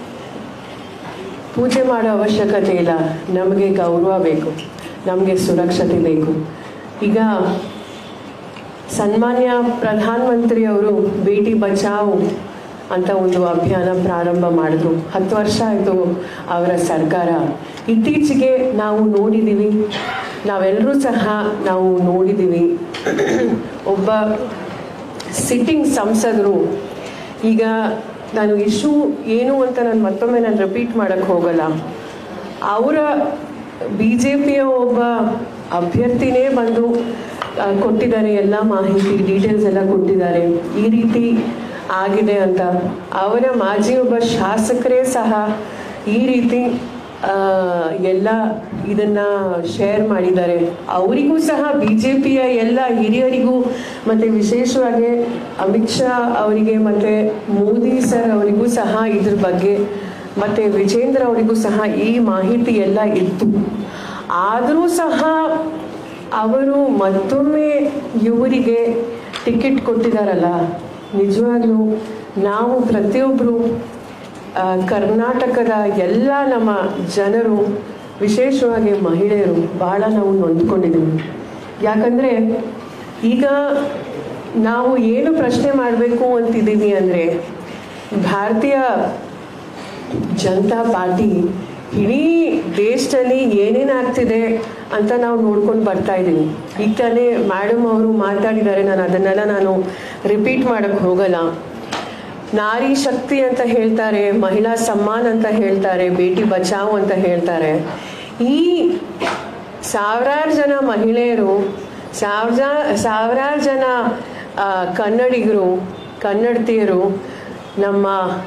ಪೂಜೆ ಮಾಡೋ ಅವಶ್ಯಕತೆ ಇಲ್ಲ, ನಮಗೆ ಗೌರವ ಬೇಕು, ನಮಗೆ ಸುರಕ್ಷತೆ ಬೇಕು. ಈಗ ಸನ್ಮಾನ್ಯ ಪ್ರಧಾನಮಂತ್ರಿಯವರು ಬೇಟಿ ಬಚಾವ್ ಅಂತ ಒಂದು ಅಭಿಯಾನ ಪ್ರಾರಂಭ ಮಾಡಿದ್ರು. ಹತ್ತು ವರ್ಷ ಆಯಿತು ಅವರ ಸರ್ಕಾರ. ಇತ್ತೀಚೆಗೆ ನಾವು ನೋಡಿದ್ದೀವಿ, ನಾವೆಲ್ಲರೂ ಸಹ ನಾವು ನೋಡಿದ್ದೀವಿ, ಒಬ್ಬ ಸಿಟ್ಟಿಂಗ್ ಸಂಸದರು, ಈಗ ನಾನು ಇಶ್ಯೂ ಏನು ಅಂತ ನಾನು ಮತ್ತೊಮ್ಮೆ ನಾನು ರಿಪೀಟ್ ಮಾಡೋಕ್ಕೆ ಹೋಗಲ್ಲ, ಅವರ ಬಿ ಜೆ ಪಿಯ ಒಬ್ಬ ಅಭ್ಯರ್ಥಿನೇ ಬಂದು ಕೊಟ್ಟಿದ್ದಾರೆ, ಎಲ್ಲ ಮಾಹಿತಿ ಡೀಟೇಲ್ಸ್ ಎಲ್ಲ ಕೊಟ್ಟಿದ್ದಾರೆ, ಈ ರೀತಿ ಆಗಿದೆ ಅಂತ. ಅವರ ಮಾಜಿ ಒಬ್ಬ ಶಾಸಕರೇ ಸಹ ಈ ರೀತಿ ಎಲ್ಲ ಇದನ್ನು ಶೇರ್ ಮಾಡಿದ್ದಾರೆ. ಅವರಿಗೂ ಸಹ ಬಿ ಜೆ ಪಿಯ ಎಲ್ಲ ಹಿರಿಯರಿಗೂ ಮತ್ತು ವಿಶೇಷವಾಗಿ ಅಮಿತ್ ಶಾ ಅವರಿಗೆ ಮತ್ತು ಮೋದಿ ಸರ್ ಅವರಿಗೂ ಸಹ ಇದ್ರ ಬಗ್ಗೆ ಮತ್ತು ವಿಜೇಂದ್ರ ಅವರಿಗೂ ಸಹ ಈ ಮಾಹಿತಿ ಎಲ್ಲ ಇತ್ತು. ಆದರೂ ಸಹ ಅವರು ಮತ್ತೊಮ್ಮೆ ಇವರಿಗೆ ಟಿಕೆಟ್ ಕೊಟ್ಟಿದ್ದಾರಲ್ಲ, ನಿಜವಾಗ್ಲೂ ನಾವು ಪ್ರತಿಯೊಬ್ಬರು ಕರ್ನಾಟಕದ ಎಲ್ಲ ನಮ್ಮ ಜನರು, ವಿಶೇಷವಾಗಿ ಮಹಿಳೆಯರು ಭಾಳ ನಾವು ನೊಂದ್ಕೊಂಡಿದ್ದೀವಿ. ಯಾಕಂದರೆ ಈಗ ನಾವು ಏನು ಪ್ರಶ್ನೆ ಮಾಡಬೇಕು ಅಂತಿದ್ದೀವಿ ಅಂದರೆ, ಭಾರತೀಯ ಜನತಾ ಪಾರ್ಟಿ ಇಡೀ ದೇಶದಲ್ಲಿ ಏನೇನಾಗ್ತಿದೆ ಅಂತ ನಾವು ನೋಡ್ಕೊಂಡು ಬರ್ತಾ ಇದ್ದೀವಿ. ಈಗ ತಾನೇ ಮೇಡಮ್ ಅವರು ಮಾತಾಡಿದ್ದಾರೆ, ನಾನು ಅದನ್ನೆಲ್ಲ ನಾನು ರಿಪೀಟ್ ಮಾಡೋಕ್ಕೆ ಹೋಗಲ್ಲ. ನಾರಿ ಶಕ್ತಿ ಅಂತ ಹೇಳ್ತಾರೆ, ಮಹಿಳಾ ಸಮ್ಮಾನ್ ಅಂತ ಹೇಳ್ತಾರೆ, ಬೇಟಿ ಬಚಾವ್ ಅಂತ ಹೇಳ್ತಾರೆ. ಈ ಸಾವಿರಾರು ಜನ ಮಹಿಳೆಯರು, ಸಾವಿರ ಸಾವಿರಾರು ಜನ ಕನ್ನಡಿಗರು, ಕನ್ನಡತಿಯರು ನಮ್ಮ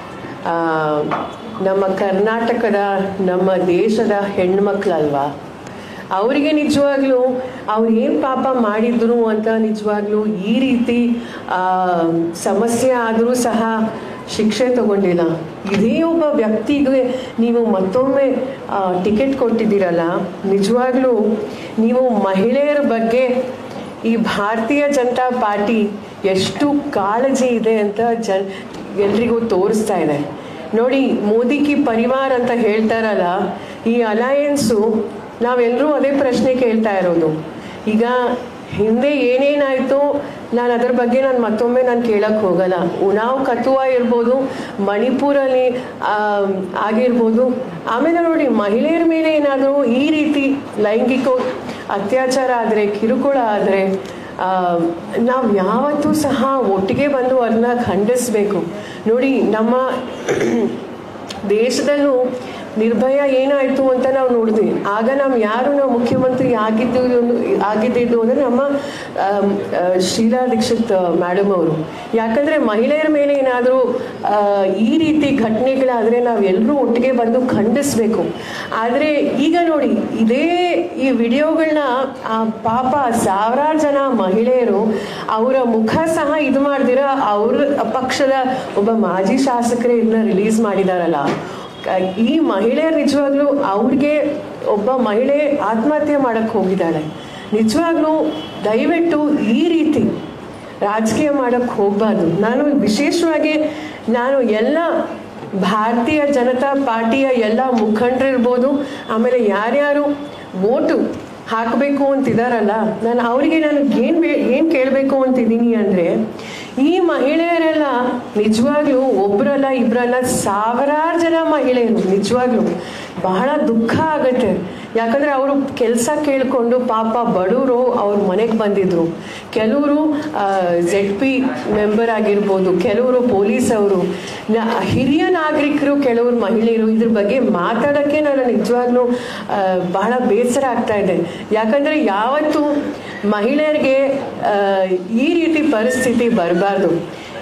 ನಮ್ಮ ಕರ್ನಾಟಕದ ನಮ್ಮ ದೇಶದ ಹೆಣ್ಮಕ್ಳಲ್ವಾ, ಅವರಿಗೆ ನಿಜವಾಗ್ಲೂ ಅವ್ರು ಏನು ಪಾಪ ಮಾಡಿದ್ರು ಅಂತ ನಿಜವಾಗ್ಲೂ ಈ ರೀತಿ ಸಮಸ್ಯೆ ಆದರೂ ಸಹ ಶಿಕ್ಷೆ ತಗೊಂಡಿಲ್ಲ. ಇದೇ ಒಬ್ಬ ವ್ಯಕ್ತಿಗೆ ನೀವು ಮತ್ತೊಮ್ಮೆ ಟಿಕೆಟ್ ಕೊಟ್ಟಿದ್ದೀರಲ್ಲ, ನಿಜವಾಗ್ಲೂ ನೀವು ಮಹಿಳೆಯರ ಬಗ್ಗೆ ಈ ಭಾರತೀಯ ಜನತಾ ಪಾರ್ಟಿ ಎಷ್ಟು ಕಾಳಜಿ ಇದೆ ಅಂತ ಜನ್ ಎಲ್ರಿಗೂ ತೋರಿಸ್ತಾ ಇದೆ. ನೋಡಿ, ಮೋದಿ ಕಿ ಪರಿವಾರ ಅಂತ ಹೇಳ್ತಾರಲ್ಲ, ಈ ಅಲಯನ್ಸು ನಾವೆಲ್ಲರೂ ಅದೇ ಪ್ರಶ್ನೆ ಕೇಳ್ತಾ ಇರೋದು. ಈಗ ಹಿಂದೆ ಏನೇನಾಯಿತು ನಾನು ಅದರ ಬಗ್ಗೆ ನಾನು ಮತ್ತೊಮ್ಮೆ ನಾನು ಕೇಳಕ್ಕೆ ಹೋಗಲ್ಲ. ಉನಾವ್ ಕತುವಾ ಇರ್ಬೋದು, ಮಣಿಪುರಲ್ಲಿ ಆಗಿರ್ಬೋದು. ಆಮೇಲೆ ನೋಡಿ, ಮಹಿಳೆಯರ ಮೇಲೆ ಏನಾದರೂ ಈ ರೀತಿ ಲೈಂಗಿಕ ಅತ್ಯಾಚಾರ ಆದರೆ, ಕಿರುಕುಳ ಆದರೆ ನಾವು ಯಾವತ್ತೂ ಸಹ ಒಟ್ಟಿಗೆ ಬಂದು ಅದನ್ನ ಖಂಡಿಸಬೇಕು. ನೋಡಿ, ನಮ್ಮ ದೇಶದಲ್ಲೂ ನಿರ್ಭಯ ಏನಾಯಿತು ಅಂತ ನಾವು ನೋಡಿದ್ವಿ. ಆಗ ನಾವು ಯಾರು ನಾವು ಮುಖ್ಯಮಂತ್ರಿ ಆಗಿದ್ದು ಆಗಿದ್ದಿದ್ದು ಅಂದರೆ ನಮ್ಮ ಶೀಲಾ ದೀಕ್ಷಿತ್ ಮೇಡಮ್ ಅವರು. ಯಾಕಂದರೆ ಮಹಿಳೆಯರ ಮೇಲೆ ಏನಾದರೂ ಈ ರೀತಿ ಘಟನೆಗಳಾದರೆ ನಾವು ಎಲ್ಲರೂ ಒಟ್ಟಿಗೆ ಬಂದು ಖಂಡಿಸಬೇಕು. ಆದರೆ ಈಗ ನೋಡಿ, ಇದೇ ಈ ವಿಡಿಯೋಗಳನ್ನ ಆ ಪಾಪ ಸಾವಿರಾರು ಜನ ಮಹಿಳೆಯರು ಅವರ ಮುಖ ಸಹ ಇದು ಮಾಡ್ದಿರ ಅವ್ರ ಪಕ್ಷದ ಒಬ್ಬ ಮಾಜಿ ಶಾಸಕರೇ ಇದನ್ನ ರಿಲೀಸ್ ಮಾಡಿದಾರಲ್ಲ. ಈ ಮಹಿಳೆಯರು ನಿಜವಾಗ್ಲೂ ಅವ್ರಿಗೆ ಒಬ್ಬ ಮಹಿಳೆ ಆತ್ಮಹತ್ಯೆ ಮಾಡಕ್ ಹೋಗಿದ್ದಾಳೆ. ನಿಜವಾಗ್ಲೂ ದಯವಿಟ್ಟು ಈ ರೀತಿ ರಾಜಕೀಯ ಮಾಡಕ್ ಹೋಗ್ಬಾರ್ದು. ನಾನು ವಿಶೇಷವಾಗಿ ನಾನು ಎಲ್ಲ ಭಾರತೀಯ ಜನತಾ ಪಾರ್ಟಿಯ ಎಲ್ಲ ಮುಖಂಡರಿರ್ಬೋದು, ಆಮೇಲೆ ಯಾರ್ಯಾರು ವೋಟು ಹಾಕಬೇಕು ಅಂತಿದಾರಲ್ಲ, ನಾನು ಅವರಿಗೆ ನಾನು ಏನು ಬೇ ಏನು ಕೇಳಬೇಕು ಅಂತಿದ್ದೀನಿ ಅಂದರೆ, ಈ ಮಹಿಳೆಯರೆಲ್ಲ ನಿಜವಾಗ್ಲೂ ಒಬ್ಬರಲ್ಲ ಇಬ್ಬರಲ್ಲ ಸಾವಿರಾರು ಜನ ಮಹಿಳೆಯರು ನಿಜವಾಗ್ಲೂ ಬಹಳ ದುಃಖ ಆಗುತ್ತೆ. ಯಾಕಂದರೆ ಅವರು ಕೆಲಸ ಕೇಳಿಕೊಂಡು ಪಾಪ ಬಡವರು ಅವ್ರ ಮನೆಗೆ ಬಂದಿದ್ರು. ಕೆಲವರು ಝೆಡ್ ಪಿ ಮೆಂಬರ್ ಆಗಿರ್ಬೋದು, ಕೆಲವರು ಪೊಲೀಸ್ ಅವರು, ಹಿರಿಯ ನಾಗರಿಕರು, ಕೆಲವರು ಮಹಿಳೆಯರು. ಇದ್ರ ಬಗ್ಗೆ ಮಾತಾಡೋಕ್ಕೆ ನಾನು ನಿಜವಾಗ್ಲೂ ಬಹಳ ಬೇಸರ ಆಗ್ತಾ ಇದೆ. ಯಾಕಂದರೆ ಯಾವತ್ತು ಮಹಿಳೆಯರಿಗೆ ಈ ರೀತಿ ಪರಿಸ್ಥಿತಿ ಬರಬಾರ್ದು.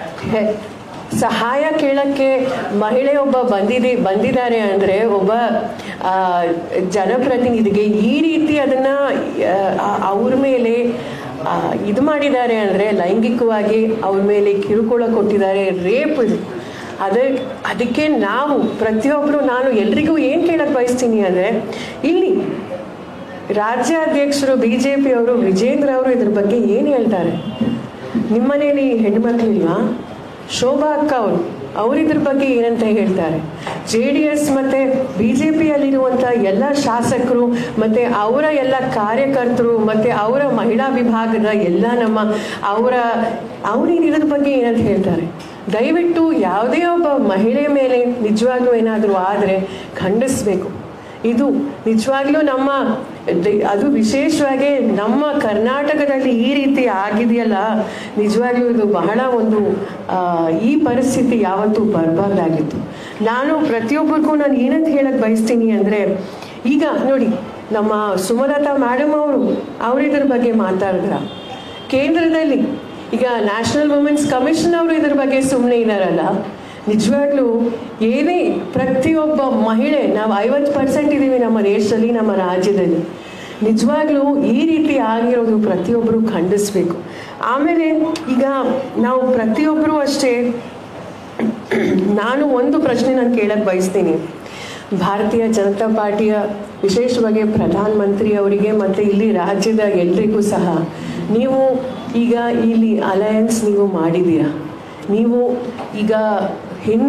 ಸಹಾಯ ಕೇಳಕ್ಕೆ ಮಹಿಳೆ ಒಬ್ಬ ಬಂದಿದೆ ಬಂದಿದ್ದಾರೆ ಅಂದರೆ ಒಬ್ಬ ಜನಪ್ರತಿನಿಧಿಗೆ ಈ ರೀತಿ ಅದನ್ನು ಅವ್ರ ಮೇಲೆ ಇದು ಮಾಡಿದ್ದಾರೆ ಅಂದರೆ, ಲೈಂಗಿಕವಾಗಿ ಅವ್ರ ಮೇಲೆ ಕಿರುಕುಳ ಕೊಟ್ಟಿದ್ದಾರೆ, ರೇಪ್ ಇದು. ಅದೇ ಅದಕ್ಕೆ ನಾವು ಪ್ರತಿಯೊಬ್ಬರು, ನಾನು ಎಲ್ರಿಗೂ ಏನು ಕೇಳಕ್ಕೆ ಬಯಸ್ತೀನಿ ಅಂದರೆ, ಇಲ್ಲಿ ರಾಜ್ಯಾಧ್ಯಕ್ಷರು ಬಿ ಜೆ ಪಿಯವರು ವಿಜೇಂದ್ರ ಅವರು ಇದ್ರ ಬಗ್ಗೆ ಏನು ಹೇಳ್ತಾರೆ? ನಿಮ್ಮನೇಲಿ ಹೆಣ್ಮಕ್ಳಿಲ್ವಾ? ಶೋಭಾ ಅಕ್ಕ ಅವರು ಅವ್ರು ಇದ್ರ ಬಗ್ಗೆ ಏನಂತ ಹೇಳ್ತಾರೆ? ಜೆ ಡಿ ಎಸ್ ಮತ್ತು ಬಿ ಜೆ ಪಿಯಲ್ಲಿರುವಂಥ ಎಲ್ಲ ಶಾಸಕರು ಮತ್ತು ಅವರ ಎಲ್ಲ ಕಾರ್ಯಕರ್ತರು ಮತ್ತು ಅವರ ಮಹಿಳಾ ವಿಭಾಗದ ಎಲ್ಲ ನಮ್ಮ ಅವರ ಅವ್ರು ಇದ್ರ ಬಗ್ಗೆ ಏನಂತ ಹೇಳ್ತಾರೆ? ದಯವಿಟ್ಟು ಯಾವುದೇ ಒಬ್ಬ ಮಹಿಳೆಯ ಮೇಲೆ ನಿಜವಾಗ್ಲೂ ಏನಾದರೂ ಆದರೆ ಖಂಡಿಸ್ಬೇಕು. ಇದು ನಿಜವಾಗ್ಲೂ ನಮ್ಮ, ಅದು ವಿಶೇಷವಾಗಿ ನಮ್ಮ ಕರ್ನಾಟಕದಲ್ಲಿ ಈ ರೀತಿ ಆಗಿದೆಯಲ್ಲ, ನಿಜವಾಗ್ಲೂ ಇದು ಬಹಳ ಒಂದು ಈ ಪರಿಸ್ಥಿತಿ ಯಾವತ್ತೂ ಬರಬಾರ್ದಾಗಿತ್ತು. ನಾನು ಪ್ರತಿಯೊಬ್ಬರಿಗೂ ನಾನು ಏನಂತ ಹೇಳಕ್ಕೆ ಬಯಸ್ತೀನಿ ಅಂದರೆ, ಈಗ ನೋಡಿ ನಮ್ಮ ಸುಮಲತಾ ಮೇಡಮ್ ಅವರು ಅವ್ರು ಇದ್ರ ಬಗ್ಗೆ ಮಾತಾಡಿದ್ರ, ಕೇಂದ್ರದಲ್ಲಿ ಈಗ ನ್ಯಾಷನಲ್ ವುಮೆನ್ಸ್ ಕಮಿಷನ್ ಅವರು ಇದ್ರ ಬಗ್ಗೆ ಸುಮ್ಮನೆ ಇದ್ದಾರಲ್ಲ. ನಿಜವಾಗ್ಲೂ ಏನೇ ಪ್ರತಿಯೊಬ್ಬ ಮಹಿಳೆ, ನಾವು ಐವತ್ತು ಪರ್ಸೆಂಟ್ ಇದ್ದೀವಿ ನಮ್ಮ ದೇಶದಲ್ಲಿ, ನಮ್ಮ ರಾಜ್ಯದಲ್ಲಿ. ನಿಜವಾಗ್ಲೂ ಈ ರೀತಿ ಆಗಿರೋದು ಪ್ರತಿಯೊಬ್ಬರು ಖಂಡಿಸ್ಬೇಕು. ಆಮೇಲೆ ಈಗ ನಾವು ಪ್ರತಿಯೊಬ್ಬರು ಅಷ್ಟೇ, ನಾನು ಒಂದು ಪ್ರಶ್ನೆ ನಾನು ಕೇಳಕ್ಕೆ ಬಯಸ್ತೀನಿ. ಭಾರತೀಯ ಜನತಾ ಪಾರ್ಟಿಯ ವಿಶೇಷವಾಗಿ ಪ್ರಧಾನಮಂತ್ರಿ ಅವರಿಗೆ ಮತ್ತು ಇಲ್ಲಿ ರಾಜ್ಯದ ಎಲ್ರಿಗೂ ಸಹ, ನೀವು ಈಗ ಇಲ್ಲಿ ಅಲಯನ್ಸ್ ನೀವು ಮಾಡಿದ್ದೀರಾ. ನೀವು ಈಗ ಹಿನ್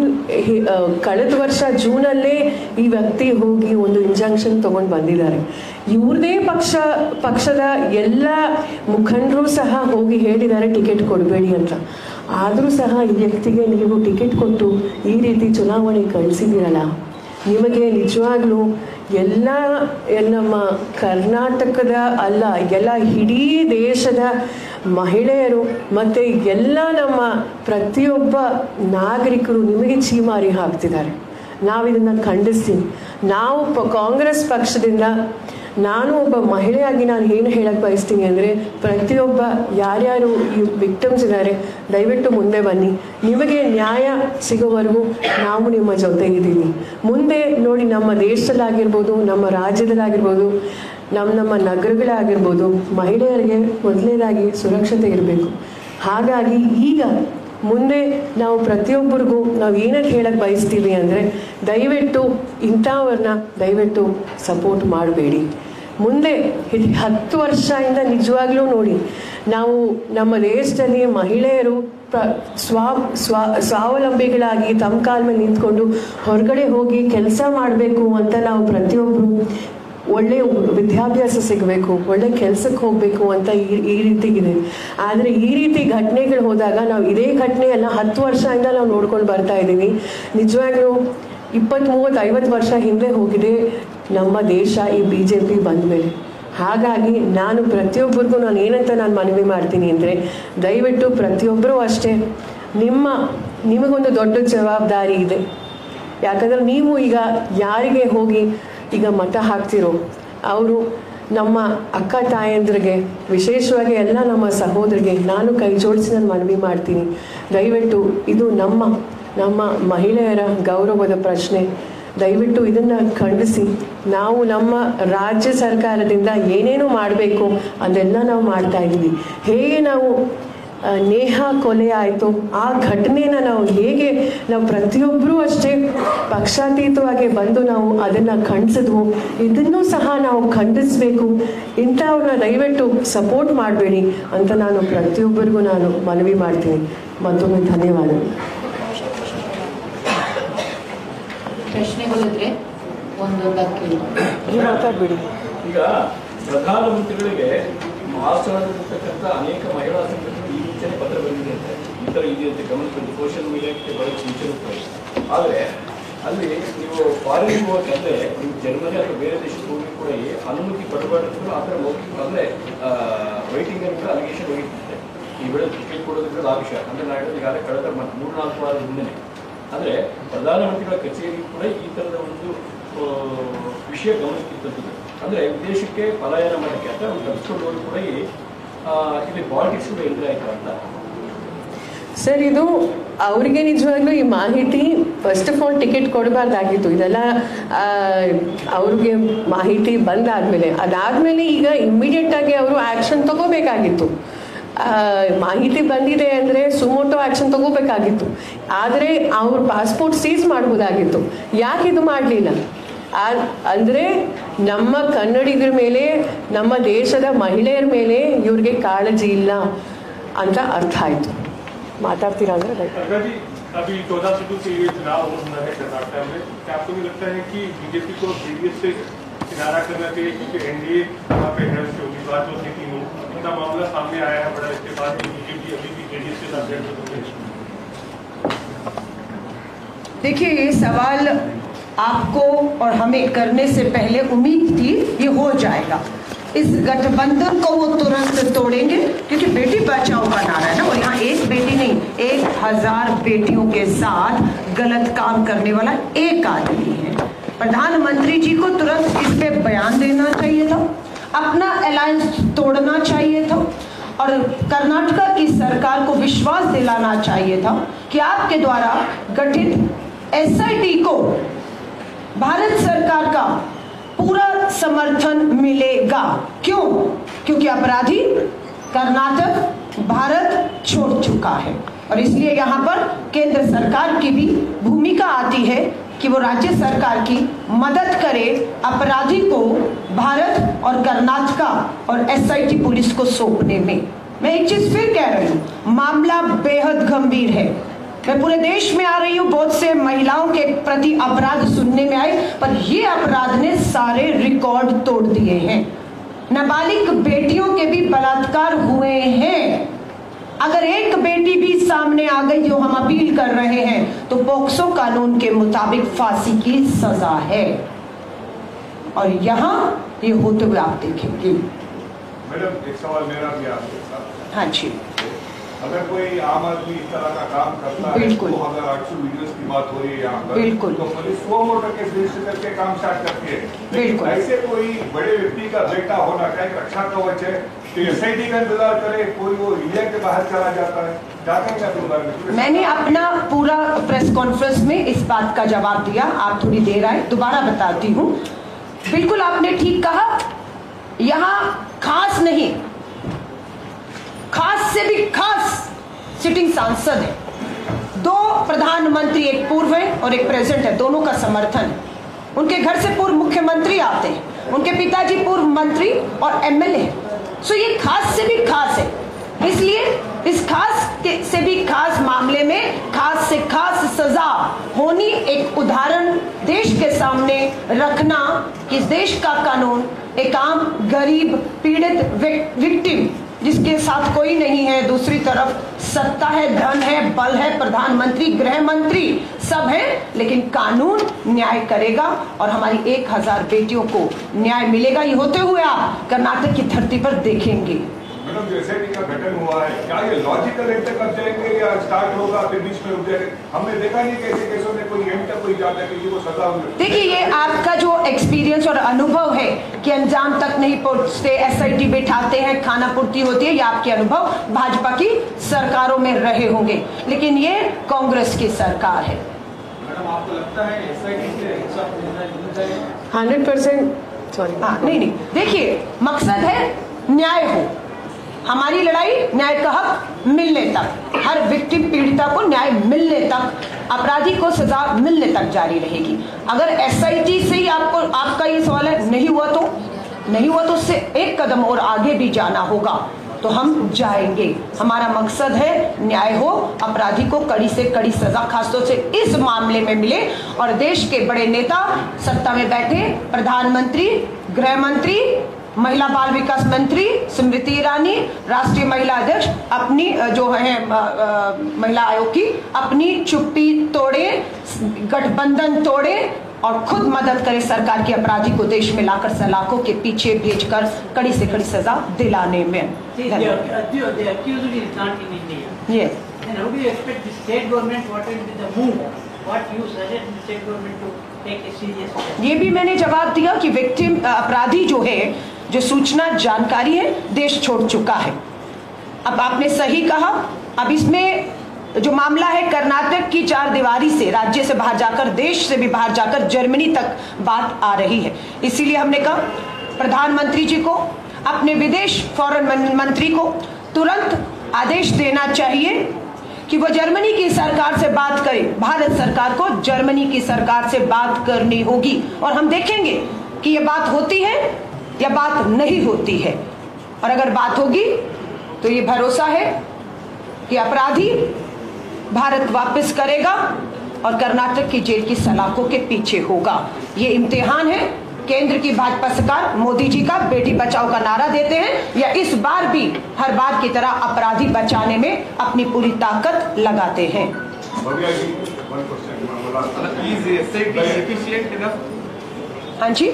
ಕಳೆದ ವರ್ಷ ಜೂನಲ್ಲೇ ಈ ವ್ಯಕ್ತಿ ಹೋಗಿ ಒಂದು ಇಂಜೆಕ್ಷನ್ ತೊಗೊಂಡು ಬಂದಿದ್ದಾರೆ. ಇವ್ರದೇ ಪಕ್ಷ ಪಕ್ಷದ ಎಲ್ಲ ಮುಖಂಡರು ಸಹ ಹೋಗಿ ಹೇಳಿದ್ದಾರೆ ಟಿಕೆಟ್ ಕೊಡಬೇಡಿ ಅಂತ. ಆದರೂ ಸಹ ಈ ವ್ಯಕ್ತಿಗೆ ನೀವು ಟಿಕೆಟ್ ಕೊಟ್ಟು ಈ ರೀತಿ ಚುನಾವಣೆ ಕಳಿಸಿದ್ದೀರಲ್ಲ, ನಿಮಗೆ ನಿಜವಾಗ್ಲೂ ಎಲ್ಲ ನಮ್ಮ ಕರ್ನಾಟಕದ ಅಲ್ಲ, ಎಲ್ಲ ಇಡೀ ದೇಶದ ಮಹಿಳೆಯರು ಮತ್ತು ಎಲ್ಲ ನಮ್ಮ ಪ್ರತಿಯೊಬ್ಬ ನಾಗರಿಕರು ನಿಮಗೆ ಚೀಮಾರಿ ಹಾಕ್ತಿದ್ದಾರೆ. ನಾವು ಇದನ್ನು ಖಂಡಿಸ್ತೀನಿ. ನಾವು ಪ ಕಾಂಗ್ರೆಸ್ ಪಕ್ಷದಿಂದ ನಾನು ಒಬ್ಬ ಮಹಿಳೆಯಾಗಿ ನಾನು ಏನು ಹೇಳಕ್ಕೆ ಬಯಸ್ತೀನಿ ಅಂದರೆ, ಪ್ರತಿಯೊಬ್ಬ ಯಾರ್ಯಾರು ಈ ವಿಕ್ಟಮ್ಸ್ ಇದ್ದಾರೆ ದಯವಿಟ್ಟು ಮುಂದೆ ಬನ್ನಿ. ನಿಮಗೆ ನ್ಯಾಯ ಸಿಗೋವರೆಗೂ ನಾವು ನಿಮ್ಮ ಜೊತೆಗಿದ್ದೀವಿ. ಮುಂದೆ ನೋಡಿ, ನಮ್ಮ ದೇಶದಲ್ಲಾಗಿರ್ಬೋದು, ನಮ್ಮ ರಾಜ್ಯದಲ್ಲಾಗಿರ್ಬೋದು, ನಮ್ಮ ನಮ್ಮ ನಗರಗಳಾಗಿರ್ಬೋದು, ಮಹಿಳೆಯರಿಗೆ ಮೊದಲನೇದಾಗಿ ಸುರಕ್ಷತೆ ಇರಬೇಕು. ಹಾಗಾಗಿ ಈಗ ಮುಂದೆ ನಾವು ಪ್ರತಿಯೊಬ್ಬರಿಗೂ ನಾವು ಏನಕ್ಕೆ ಹೇಳಕ್ಕೆ ಬಯಸ್ತೀವಿ ಅಂದರೆ, ದಯವಿಟ್ಟು ಇಂಥವ್ರನ್ನ ದಯವಿಟ್ಟು ಸಪೋರ್ಟ್ ಮಾಡಬೇಡಿ. ಮುಂದೆ ಹತ್ತು ವರ್ಷದಿಂದ ನಿಜವಾಗ್ಲೂ ನೋಡಿ, ನಾವು ನಮ್ಮ ದೇಶದಲ್ಲಿ ಮಹಿಳೆಯರು ಪ್ರ ಸ್ವಾ ಸ್ವಾ ಸ್ವಾವಲಂಬಿಗಳಾಗಿ ತಮ್ಮ ಕಾಲ ಮೇಲೆ ನಿಂತ್ಕೊಂಡು ಹೊರಗಡೆ ಹೋಗಿ ಕೆಲಸ ಮಾಡಬೇಕು ಅಂತ ನಾವು ಪ್ರತಿಯೊಬ್ಬರು ಒಳ್ಳೆ ವಿದ್ಯಾಭ್ಯಾಸ ಸಿಗಬೇಕು, ಒಳ್ಳೆ ಕೆಲಸಕ್ಕೆ ಹೋಗಬೇಕು ಅಂತ ಈ ಈ ರೀತಿಗಿದೆ. ಆದರೆ ಈ ರೀತಿ ಘಟನೆಗಳು ಹೋದಾಗ ನಾವು ಇದೇ ಘಟನೆಯನ್ನು ಹತ್ತು ವರ್ಷದಿಂದ ನಾವು ನೋಡ್ಕೊಂಡು ಬರ್ತಾ ಇದ್ದೀವಿ. ನಿಜವಾಗ್ಲೂ ಇಪ್ಪತ್ತ್ ಮೂವತ್ತು ಐವತ್ತು ವರ್ಷ ಹಿಂದೆ ಹೋಗಿದೆ ನಮ್ಮ ದೇಶ ಈ ಬಿ ಜೆ ಪಿ ಬಂದ ಮೇಲೆ. ಹಾಗಾಗಿ ನಾನು ಪ್ರತಿಯೊಬ್ಬರಿಗೂ ನಾನು ಏನಂತ ನಾನು ಮನವಿ ಮಾಡ್ತೀನಿ ಅಂದರೆ, ದಯವಿಟ್ಟು ಪ್ರತಿಯೊಬ್ಬರೂ ಅಷ್ಟೇ ನಿಮ್ಮ ನಿಮಗೊಂದು ದೊಡ್ಡ ಜವಾಬ್ದಾರಿ ಇದೆ. ಯಾಕಂದರೆ ನೀವು ಈಗ ಯಾರಿಗೆ ಹೋಗಿ ಈಗ ಮತ ಹಾಕ್ತಿರೋ ಅವರು ನಮ್ಮ ಅಕ್ಕ ತಾಯಂದ್ರಿಗೆ, ವಿಶೇಷವಾಗಿ ಎಲ್ಲ ನಮ್ಮ ಸಹೋದರಿಗೆ ನಾನು ಕೈ ಜೋಡಿಸಿ ನಾನು ಮನವಿ ಮಾಡ್ತೀನಿ. ದಯವಿಟ್ಟು ಇದು ನಮ್ಮ ನಮ್ಮ ಮಹಿಳೆಯರ ಗೌರವದ ಪ್ರಶ್ನೆ. ದಯವಿಟ್ಟು ಇದನ್ನು ಖಂಡಿಸಿ ನಾವು ನಮ್ಮ ರಾಜ್ಯ ಸರ್ಕಾರದಿಂದ ಏನೇನು ಮಾಡಬೇಕು ಅದೆಲ್ಲ ನಾವು ಮಾಡ್ತಾ ಇದ್ದೀವಿ. ಹೇಗೆ ನಾವು ನೇಹ ಕೊಲೆ ಆಯಿತು ಆ ಘಟನೆನ ನಾವು ಹೇಗೆ ನಾವು ಪ್ರತಿಯೊಬ್ಬರೂ ಅಷ್ಟೇ ಪಕ್ಷಾತೀತವಾಗಿ ಬಂದು ನಾವು ಅದನ್ನು ಖಂಡಿಸಿದ್ವು, ಇದನ್ನೂ ಸಹ ನಾವು ಖಂಡಿಸಬೇಕು. ಇಂಥವ್ರನ್ನ ದಯವಿಟ್ಟು ಸಪೋರ್ಟ್ ಮಾಡಬೇಡಿ ಅಂತ ನಾನು ಪ್ರತಿಯೊಬ್ಬರಿಗೂ ನಾನು ಮನವಿ ಮಾಡ್ತೀನಿ. ಮತ್ತೊಮ್ಮೆ ಧನ್ಯವಾದಗಳು. ಪ್ರಶ್ನೆಗಳಿದ್ರೆ ಒಂದೊಂದಾಗಿ ಮಾತಾಡ್ಬೇಡಿ. ಈಗ ಪ್ರಧಾನಮಂತ್ರಿಗಳಿಗೆ ಮಹಾರಾಷ್ಟ್ರದಲ್ಲಿರ್ತಕ್ಕಂಥ ಅನೇಕ ಮಹಿಳಾ ಸಂಘಟನೆಗಳು ಈ ರೀತಿಯ ಪತ್ರ ಬಂದಿದೆ ಅಂತ ಈ ಥರ ಇದೆ ಅಂತ ಗಮನಿಸಿಕೊಂಡು ಸೋಷಿಯಲ್ ಮೀಡಿಯಾಕ್ಕೆ ಬರೋಕ್ಕೆ ಸೂಚನೆ. ಆದರೆ ಅಲ್ಲಿ ನೀವು ಫಾರಿನ್ ಹೋಗಕ್ಕೆ ನೀವು ಜರ್ಮನಿ ಅಥವಾ ಬೇರೆ ದೇಶಕ್ಕೆ ಹೋಗಿ ಕೂಡ ಅನುಮತಿ ಪಡಬಾರ್ದು ಆ ಥರ ಮೌಖಿಕ ಅಂದರೆ ವೈಟಿಂಗ್ ಅಂತ ಕೂಡ ಅಲಿಗೇಷನ್ ಹೋಗಿರುತ್ತೆ. ಈ ವೇಳೆ ಟಿಕೆಟ್ ಕೊಡೋದ್ರಿಂದ ಆ ವಿಷಯ ಅಂದರೆ ನಾನು ಹೇಳೋದು ಈಗಾಗಲೇ ಕಳೆದ ಮೂರು ನಾಲ್ಕು ವಾರದ ಹಿಂದೆ ಅಂದರೆ ಪ್ರಧಾನಮಂತ್ರಿಗಳ ಕಚೇರಿ ಕೂಡ ಈ ಥರದ ಒಂದು ವಿಷಯ ಗಮನಕ್ಕಿರ್ತದ್ದು. ಅಂದರೆ ವಿದೇಶಕ್ಕೆ ಪಲಾಯನ ಮಾಡೋಕ್ಕೆ ಅಥವಾ ತಪ್ಪಿಸ್ಕೊಂಡು ಕೂಡ ಇಲ್ಲಿ ಪಾಲಿಟಿಕ್ಸ್ ಕೂಡ ಎಂಟ್ರಿ ಆಯ್ತು ಅಂತ. ಸರ್, ಇದು ಅವರಿಗೆ ನಿಜವಾಗ್ಲೂ ಈ ಮಾಹಿತಿ ಫಸ್ಟ್ ಆಫ್ ಆಲ್ ಟಿಕೆಟ್ ಕೊಡಬಾರ್ದಾಗಿತ್ತು. ಇದೆಲ್ಲ ಅವ್ರಿಗೆ ಮಾಹಿತಿ ಬಂದಾದ್ಮೇಲೆ ಅದಾದ್ಮೇಲೆ ಈಗ ಇಮ್ಮಿಡಿಯೇಟ್ ಆಗಿ ಅವರು ಆ್ಯಕ್ಷನ್ ತಗೋಬೇಕಾಗಿತ್ತು. ಮಾಹಿತಿ ಬಂದಿದೆ ಅಂದರೆ ಸುಮೋಟೋ ಆ್ಯಕ್ಷನ್ ತಗೋಬೇಕಾಗಿತ್ತು. ಆದರೆ ಅವ್ರ ಪಾಸ್ಪೋರ್ಟ್ ಸೀಸ್ ಮಾಡ್ಬೋದಾಗಿತ್ತು. ಯಾಕೆ ಇದು ಮಾಡಲಿಲ್ಲ ಅಂದರೆ ನಮ್ಮ ಕನ್ನಡಿಗರ ಮೇಲೆ, ನಮ್ಮ ದೇಶದ ಮಹಿಳೆಯರ ಮೇಲೆ ಇವ್ರಿಗೆ ಕಾಳಜಿ ಇಲ್ಲ ಅಂತ ಅರ್ಥ ಆಯಿತು. ಮಾತಾಡ್ತೀರಾ ಅಂದರೆ अभी चौदह सीटों के लिए चुनाव होना है कर्नाटक में, क्या आपको भी लगता है कि बीजेपी को जेडीएस से किनारा करना चाहिए क्योंकि एनडीए वहाँ पे है उसकी उम्मीदवार जो थे तीनों, उनका मामला सामने आया है बड़ा, इसके बाद बीजेपी अभी भी जेडीएस के साथ है? देखिए, ये सवाल आपको और हमें करने से पहले उम्मीद थी ये हो जाएगा. इस गठबंधन को वो तुरंत तोड़ेंगे क्योंकि बेटी बचाओ का नारा है ना, और यहाँ एक बेटी नहीं, एक हजार बेटियों के साथ गलत काम करने वाला एक आदमी है. प्रधानमंत्री जी को तुरंत इस पे बयान देना चाहिए था, अपना अलायंस तोड़ना चाहिए था और कर्नाटक की सरकार को विश्वास दिलाना चाहिए था कि आपके द्वारा गठित एसआईटी को भारत सरकार का पूरा समर्थन मिलेगा. क्यों? क्योंकि अपराधी कर्नाटक भारत छोड़ चुका है और इसलिए यहाँ पर केंद्र सरकार की भी भूमिका आती है कि वो राज्य सरकार की मदद करे अपराधी को भारत और कर्नाटक और एसआईटी पुलिस को सौंपने में. मैं एक चीज फिर कह रही हूँ, मामला बेहद गंभीर है. मैं पूरे देश में आ रही हूँ, बहुत से महिलाओं के प्रति अपराध सुनने में आए, पर ये अपराध ने सारे रिकॉर्ड तोड़ दिए हैं. नाबालिग बेटियों के भी बलात्कार हुए हैं. अगर एक बेटी भी सामने आ गई जो हम अपील कर रहे हैं तो पोक्सो कानून के मुताबिक फांसी की सजा है और यहाँ ये होते हुए आप देखेंगे. मैडम, एक सवाल मेरा भी आपके साथ. हाँ जी. अगर कोई आम आदमी इस तरह का काम करता है तो अगर आठ सौ वीडियोस की बात हो रही है यहाँ पर, बिल्कुल, तो पुलिस वो मोटर केस रजिस्टर करके काम स्टार्ट करती है. बिल्कुल. ऐसे कोई बड़े व्यक्ति का बेटा होना चाहिए, रक्षा कवच है, तो एसआईटी का इंतजार करे, कोई वो इंडिया के बाहर चला जाता है, क्या कहेंगे? मैंने अपना पूरा प्रेस कॉन्फ्रेंस में इस बात का जवाब दिया. आप थोड़ी देर आए, दोबारा बताती हूँ. बिल्कुल आपने ठीक कहा, यहाँ खास नहीं, खास से भी खास सिटिंग सांसद है. दो प्रधानमंत्री, एक पूर्व है और एक प्रेजेंट है, दोनों का समर्थन है. उनके घर से पूर्व मुख्यमंत्री आते हैं, उनके पिताजी पूर्व मंत्री और एमएलए हैं. सो ये खास से भी खास है. इसलिए इस खास के से भी खास मामले में खास से खास सजा होनी एक उदाहरण देश के सामने रखना कि इस देश का कानून एक आम गरीब पीड़ित विक्टिम जिसके साथ कोई नहीं है, दूसरी तरफ सत्ता है, धन है, बल है, प्रधानमंत्री, गृह मंत्री सब है, लेकिन कानून न्याय करेगा और हमारी एक हजार बेटियों को न्याय मिलेगा. ये होते हुए आप कर्नाटक की धरती पर देखेंगे. मैडम, जैसे का गठन हुआ है, क्या ये लॉजिकल एंड तक अब जाएंगे या स्टार्ट होगा फिर बीच में रुक जाएगा? हमने देखा नहीं कैसे केसों में कोई एंड तक कोई जाता है, किसी को सजा हुई. देखिए, ये आपका जो एक्सपीरियंस और अनुभव है कि अंजाम तक नहीं पहुंचते, एसआईटी बिठाते हैं, खाना पूर्ति होती है, ये आपके अनुभव भाजपा की सरकारों में रहे होंगे, लेकिन ये कांग्रेस की सरकार है. आपको लगता है एसआईटी से इंसाफ मिलना चाहिए? हंड्रेड परसेंट सॉरी हाँ, नहीं नहीं देखिए, मकसद है न्याय हो। हमारी लड़ाई न्याय का हक मिलने तक, हर विक्टिम पीड़िता को न्याय मिलने तक, अपराधी को सजा मिलने तक जारी रहेगी। अगर एसआईटी से ही आपको आपका ये सवाल है नहीं हुआ तो नहीं हुआ तो उससे एक कदम और आगे भी जाना होगा, तो हम जाएंगे। हमारा मकसद है न्याय हो, अपराधी को कड़ी से कड़ी सजा खासतौर से इस मामले में मिले, और देश के बड़े नेता सत्ता में बैठे प्रधानमंत्री, गृह मंत्री, महिला बाल विकास मंत्री स्मृति ईरानी, राष्ट्रीय महिला अध्यक्ष अपनी जो है महिला आयोग की अपनी चुप्पी तोड़े, गठबंधन तोड़े और खुद मदद करे सरकार की अपराधी को देश में लाकर सलाखों के पीछे भेजकर कड़ी से कड़ी सजा दिलाने में। Yes. And how do you expect the state government, what will be the move? What you suggest the state government to take a serious step? ये भी मैंने जवाब दिया कि विक्टिम अपराधी जो है, जो सूचना जानकारी है, देश छोड़ चुका है। अब आपने सही कहा, अब इसमें जो मामला है कर्नाटक की चार दीवारी से, राज्य से बाहर जाकर, देश से भी बाहर जाकर जर्मनी तक बात आ रही है। इसीलिए हमने कहा प्रधानमंत्री जी को, अपने विदेश फॉरेन मंत्री को तुरंत आदेश देना चाहिए कि वो जर्मनी की सरकार से बात करें। भारत सरकार को जर्मनी की सरकार से बात करनी होगी, और हम देखेंगे कि ये बात होती है या बात नहीं होती है। और अगर बात होगी तो ये भरोसा है कि अपराधी भारत वापस करेगा और कर्नाटक की जेल की सलाखों के पीछे होगा। ये इम्तिहान है केंद्र की भाजपा सरकार मोदी जी का, बेटी बचाओ का नारा देते हैं, या इस बार भी हर बार की तरह अपराधी बचाने में अपनी पूरी ताकत लगाते हैं। हाँ जी,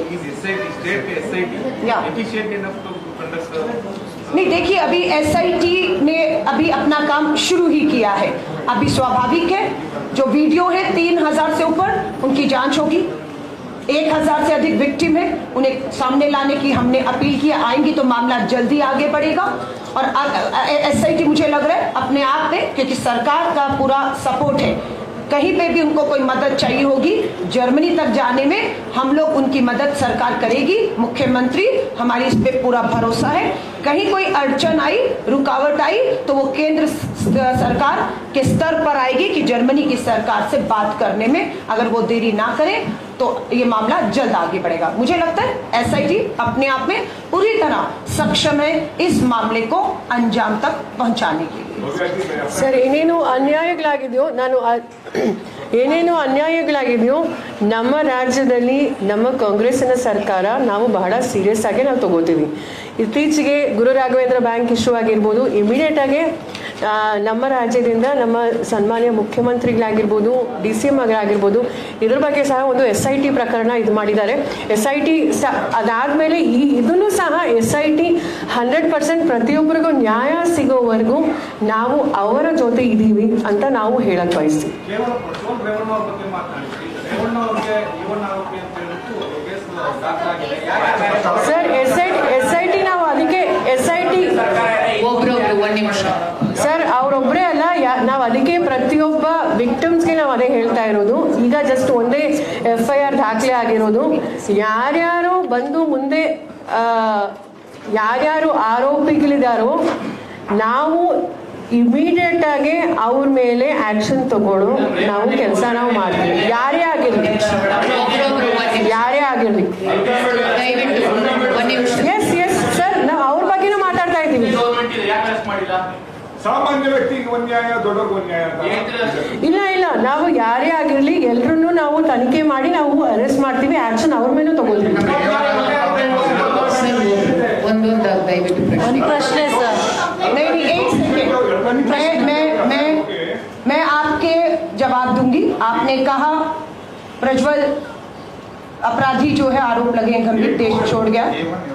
नहीं देखिए, अभी एसआईटी ने अभी अपना काम शुरू ही किया है। अभी स्वाभाविक है, जो वीडियो है तीन हजार से ऊपर उनकी जांच होगी, एक हजार से अधिक विक्टिम है, उन्हें सामने लाने की हमने अपील की, आएंगी तो मामला जल्दी आगे बढ़ेगा। और एसआईटी मुझे लग रहा है अपने आप में, क्योंकि सरकार का पूरा सपोर्ट है, कहीं पे भी उनको कोई मदद चाहिए होगी जर्मनी तक जाने में, हम लोग उनकी मदद सरकार करेगी। मुख्यमंत्री, हमारी इस पे पूरा भरोसा है। कहीं कोई अड़चन आई, रुकावट आई, तो वो केंद्र सरकार के स्तर पर आएगी कि जर्मनी की सरकार से बात करने में अगर वो देरी ना करे तो ये मामला जल्द आगे बढ़ेगा। मुझे लगता है एसआईटी अपने आप में पूरी तरह सक्षम है इस मामले को अंजाम तक पहुंचाने के लिए। ಸರ್, ಏನೇನು ಅನ್ಯಾಯಗಳಾಗಿದೆಯೋ ನಾನು ಏನೇನು ಅನ್ಯಾಯಗಳಾಗಿದೆಯೋ ನಮ್ಮ ರಾಜ್ಯದಲ್ಲಿ ನಮ್ಮ ಕಾಂಗ್ರೆಸ್ಸಿನ ಸರ್ಕಾರ ನಾವು ಬಹಳ ಸೀರಿಯಸ್ ಆಗಿ ನಾವು ತಗೋತೀವಿ. ಇತ್ತೀಚೆಗೆ ಗುರು ರಾಘವೇಂದ್ರ ಬ್ಯಾಂಕ್ ಇಶ್ಯೂ ಆಗಿರ್ಬೋದು, ಇಮಿಡಿಯೇಟ್ ಆಗಿ ನಮ್ಮ ರಾಜ್ಯದಿಂದ ನಮ್ಮ ಸನ್ಮಾನ್ಯ ಮುಖ್ಯಮಂತ್ರಿಗಳಾಗಿರ್ಬೋದು, ಡಿ ಸಿ ಎಂ ಆಗಿರ್ಬೋದು, ಇದ್ರ ಬಗ್ಗೆ ಸಹ ಒಂದು ಎಸ್ ಐ ಟಿ ಪ್ರಕರಣ ಇದು ಮಾಡಿದ್ದಾರೆ. ಎಸ್ ಐ ಟಿ ಅದಾದಮೇಲೆ ಈ ಇದನ್ನು ಸಹ S I T hundred percent ಪ್ರತಿಯೊಬ್ಬರಿಗೂ ನ್ಯಾಯ ಸಿಗೋವರೆಗೂ ನಾವು ಅವರ ಜೊತೆ ಇದ್ದೀವಿ ಅಂತ ನಾವು ಹೇಳಕ್ ಬಯಸ್ತೀವಿ. Sir, S I S I T ನಾವು ಅದಕ್ಕೆ ಎಸ್ ಐ ಟಿ ಒಬ್ರೊಬ್ರು ಒಂದ್ ನಿಮಿಷ ಸರ್, ಅವ್ರೊಬ್ಬರೇ ಅಲ್ಲ, ನಾವು ಅದಕ್ಕೆ ಪ್ರತಿಯೊಬ್ಬ ವಿಕ್ಟಿಮ್ಸ್ಗೆ ನಾವು ಅದೇ ಹೇಳ್ತಾ ಇರೋದು. ಈಗ ಜಸ್ಟ್ ಒಂದೇ ಎಫ್ ಐ ಆರ್ ದಾಖಲೆ ಆಗಿರೋದು. ಯಾರ್ಯಾರು ಬಂದು ಮುಂದೆ ಯಾರ್ಯಾರು ಆರೋಪಿಗಳಿದಾರೋ ನಾವು ಇಮಿಡಿಯೇಟ್ ಆಗಿ ಅವ್ರ ಮೇಲೆ ಆಕ್ಷನ್ ತಗೊಳ್ಳೋ ನಾವು ಕೆಲಸ ನಾವು ಮಾಡ್ತೀವಿ. ಯಾರೇ ಆಗಿರ್ಲಿ ಯಾರೇ ಆಗಿರ್ಲಿ ಎಸ್ ಎಸ್ ಸರ್, ನಾವು ಅವ್ರ ಬಗ್ಗೆನೂ ಮಾತಾಡ್ತಾ ಇದ್ದೀವಿ. ಸಾಮಾನ್ಯ ವ್ಯಕ್ತಿಗೆ ಅನ್ಯಾಯ, ದೊಡ್ಡವ್ರಿಗೆ ಅನ್ಯಾಯ ಇಲ್ಲ ಇಲ್ಲ, ನಾವು ಯಾರೇ ಆಗಿರ್ಲಿ ಎಲ್ರೂ ನಾವು ತನಿಖೆ ಮಾಡಿ ನಾವು ಅರೆಸ್ಟ್ ಮಾಡ್ತೀವಿ, ಆಕ್ಷನ್ ಅವ್ರ ಮೇಲೂ ತಗೋತೀವಿ. ಒಂದೊಂದು ದಯವಿಟ್ಟು ಒಂದು ಪ್ರಶ್ನೆ ಸರ್. नहीं नहीं एक सेकेंड, मैं मैं मैं मैं आपके जवाब दूंगी. आपने कहा प्रज्वल अपराधी जो है आरोप लगे गंभीर देश छोड़ गया.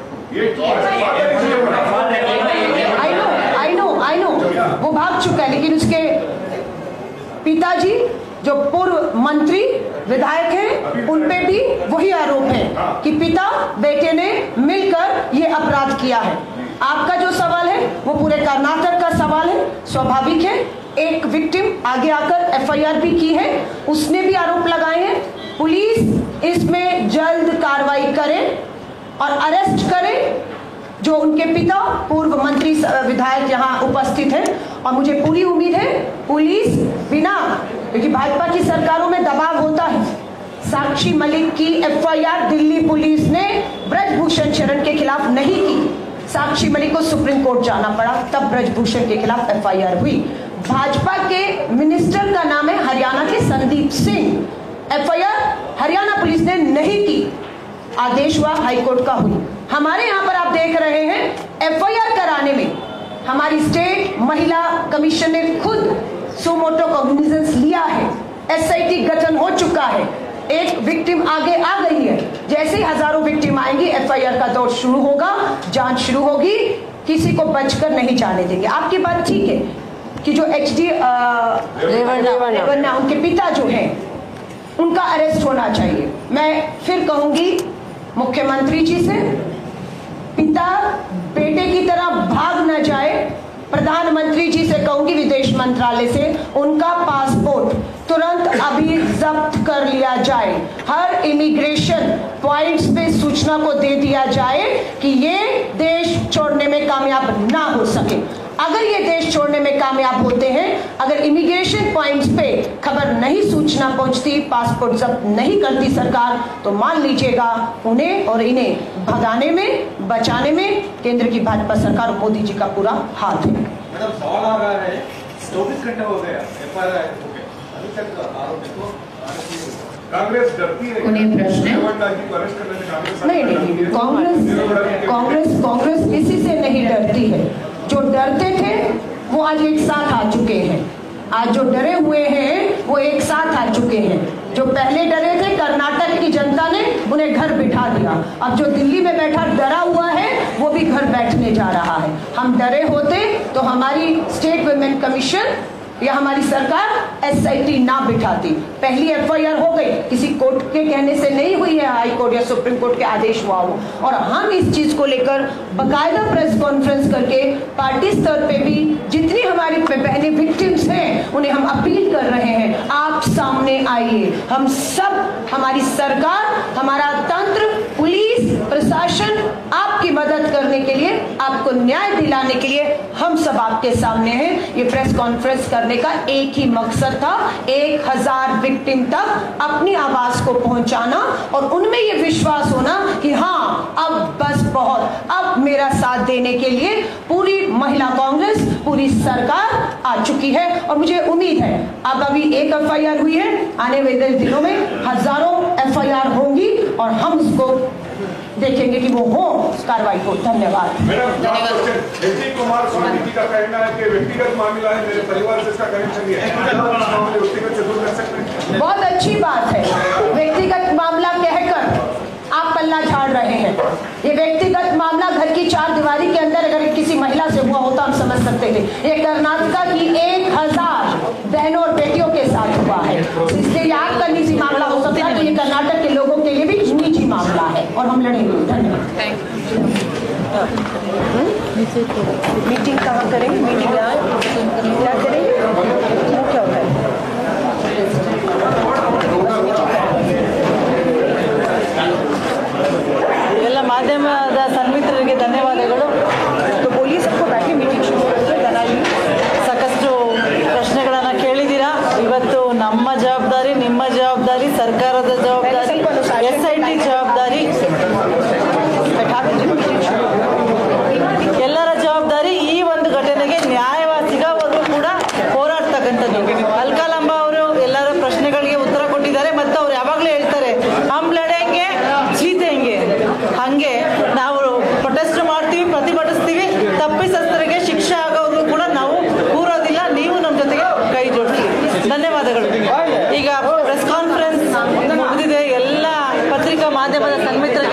I know I know I know वो भाग चुका है, लेकिन उसके पिताजी जो पूर्व मंत्री विधायक हैं उन पे भी वही आरोप है कि पिता बेटे ने मिलकर ये अपराध किया है. आपका जो सवाल है वो पूरे कर्नाटक का सवाल है. स्वाभाविक है एक विक्टिम आगे आकर एफ आई आर भी की है, उसने भी आरोप लगाए हैं। पुलिस इसमें जल्द कार्रवाई करे और अरेस्ट करे जो उनके पिता पूर्व मंत्री विधायक यहाँ उपस्थित हैं। और मुझे पूरी उम्मीद है पुलिस बिना, क्योंकि भाजपा की सरकारों में दबाव होता है, साक्षी मलिक की F I R Delhi police ने ब्रजभूषण शरण के खिलाफ नहीं की। साक्षी मलिक को सुप्रीम कोर्ट जाना पड़ा, तब ब्रजभूषण के खिलाफ एफ आई आर हुई। भाजपा के मिनिस्टर का नाम है हरियाणा के Sandeep Singh, F I R Haryana police ने नहीं की, आदेश हुआ हाईकोर्ट का हुई। हमारे यहाँ पर आप देख रहे हैं एफ आई आर कराने में हमारी स्टेट महिला कमीशन ने खुद सुमोटो कॉग्निजेंस लिया है, एस आई टी गठन हो चुका है, एक विक्टिम आगे आ गई है। जैसे ही हजारों विक्टिम आएंगी एफ आई आर का दौर शुरू होगा, जांच शुरू होगी, किसी को बचकर नहीं जाने देंगे। आपकी बात ठीक है कि जो एच डी रेवन्ना उनके पिता जो हैं उनका अरेस्ट होना चाहिए। मैं फिर कहूंगी मुख्यमंत्री जी से, पिता बेटे की तरह भाग न जाए। प्रधानमंत्री जी से कहूंगी विदेश मंत्रालय से उनका पासपोर्ट तुरंत अभी जब्त कर लिया जाए। हर इमिग्रेशन पॉइंट्स पे सूचना को दे दिया जाए कि ये देश छोड़ने में कामयाब ना हो सके। अगर ये देश छोड़ने में कामयाब होते हैं, अगर इमिग्रेशन पॉइंट्स पे खबर नहीं, सूचना पहुंचती, पासपोर्ट जब्त नहीं करती सरकार, तो मान लीजिएगा उन्हें और इन्हें भगाने में, बचाने में केंद्र की भाजपा सरकार मोदी जी का पूरा हाथ है। मैडम सवाल आ रहा है, चौबीस घंटे हो गया एफ आई आर हो गया, अभी तक आरोपी को कांग्रेस डरती है। उन्हें प्रश्न है नहीं नहीं कांग्रेस कांग्रेस कांग्रेस किसी से नहीं डरती है। जो डरते थे वो आज एक साथ आ चुके हैं, आज जो डरे हुए हैं वो एक साथ आ चुके हैं। जो पहले डरे थे कर्नाटक की जनता ने उन्हें घर बिठा दिया, अब जो दिल्ली में बैठा डरा हुआ है वो भी घर बैठने जा रहा है। हम डरे होते तो हमारी स्टेट वुमेन कमीशन या हमारी सरकार एस आई टी ना बिठाती। पहली एफ आई आर हो गई, किसी कोर्ट के कहने से नहीं हुई है, हाई कोर्ट या सुप्रीम कोर्ट के आदेश हुआ हो। और हम इस चीज को लेकर बकायदा प्रेस कॉन्फ्रेंस करके पार्टी स्तर पे भी जितनी हमारी बहनें विक्टिम्स हैं उन्हें हम अपील कर रहे हैं, आप सामने आइए। हम सब, हमारी सरकार, हमारा तंत्र, पुलिस, प्रशासन आपकी मदद करने के लिए, आपको न्याय दिलाने के लिए हम सब आपके सामने हैं। ये प्रेस कॉन्फ्रेंस करने का एक ही मकसद था, एक हजार विक्टिम तक अपनी आवाज को पहुंचाना और उनमें ये विश्वास होना कि हाँ अब बस बहुत, अब मेरा साथ देने के लिए पूरी महिला कांग्रेस, पूरी सरकार आ चुकी है। और मुझे उम्मीद है अब अभी एक एफ आई आर हुई है, आने वाले दिनों में हजारों एफ आई आर होंगी और हम उसको देखेंगे कि वो हो कार्रवाई को। धन्यवाद। कुमार स्वामी जी का कहना है कि व्यक्तिगत मामला है, मेरे परिवार से इसका कनेक्शन है, व्यक्तिगत से दूर कर सकते हैं। बहुत अच्छी बात है, व्यक्तिगत मामला कहकर आप पल्ला झाड़ रहे हैं। ये व्यक्तिगत मामला घर की चार दीवारी के अंदर अगर किसी महिला से हुआ होता हम समझ सकते थे, ये कर्नाटक की एक हजार बहनों और बेटियों के साथ हुआ है, इसलिए ये आपका निजी मामला हो सकता है, तो ये कर्नाटक के लोगों के लिए भी निजी मामला है और हम लड़ेंगे। धन्यवाद। मीटिंग कहाँ करेंगे? मीटिंग क्या करेंगे? क्या होता है? ಎಲ್ಲ ಮಾಧ್ಯಮದ ಸನ್ಮಿತ್ರರಿಗೆ ಧನ್ಯವಾದಗಳು. तो बोलिए सबको बैठे मीटिंग शुरू करते हैं। ಸಾಕಷ್ಟು ಪ್ರಶ್ನೆಗಳನ್ನು ಕೇಳಿದ್ದೀರಾ. ಇವತ್ತು ನಮ್ಮ ಜವಾಬ್ದಾರಿ, ನಿಮ್ಮ ಜವಾಬ್ದಾರಿ, ಸರ್ಕಾರದ ಜವಾಬ್ದಾರಿ, ಎಸ್ ಐ ಟಿ ಜವಾಬ್ದಾರಿ, ಎಲ್ಲರ ಜವಾಬ್ದಾರಿ ಈ ಒಂದು ಘಟನೆಗೆ ನ್ಯಾಯವಾಗಿ ಸಿಗೋವರೆಗೂ ಕೂಡ ಹೋರಾಡ್ತಕ್ಕಂಥದ್ದು. ಅಲ್ಕಾಲಂಬ ಅವರು ಎಲ್ಲರ ಪ್ರಶ್ನೆಗಳಿಗೆ ಉತ್ತರ ಕೊಟ್ಟಿದ್ದಾರೆ ಮತ್ತು ಅವ್ರು ಯಾವಾಗಲೂ ಹೇಳ್ತಾರೆ ಹಮ್ ಲಡೆಂಗೆ ಜೀತೆಂಗೆ. ಹಂಗೆ ನಾವು ಪ್ರೊಟೆಸ್ಟ್ ಮಾಡ್ತೀವಿ, ಪ್ರತಿಭಟಿಸ್ತೀವಿ, ತಪ್ಪಿತಸ್ಥರಿಗೆ ಶಿಕ್ಷೆ ಆಗೋದು ಕೂಡ ನಾವು ಕೂರೋದಿಲ್ಲ. ನೀವು ನಮ್ಮ ಜೊತೆಗೆ ಕೈ ಜೋಡಿಸ್ತೀವಿ. ಧನ್ಯವಾದಗಳು. ಈಗ ಪ್ರೆಸ್ ಕಾನ್ಫರೆನ್ಸ್ ಮುಗಿದಿದೆ. ಎಲ್ಲ ಪತ್ರಿಕಾ ಮಾಧ್ಯಮದ ಸನ್ಮಿತ್ರ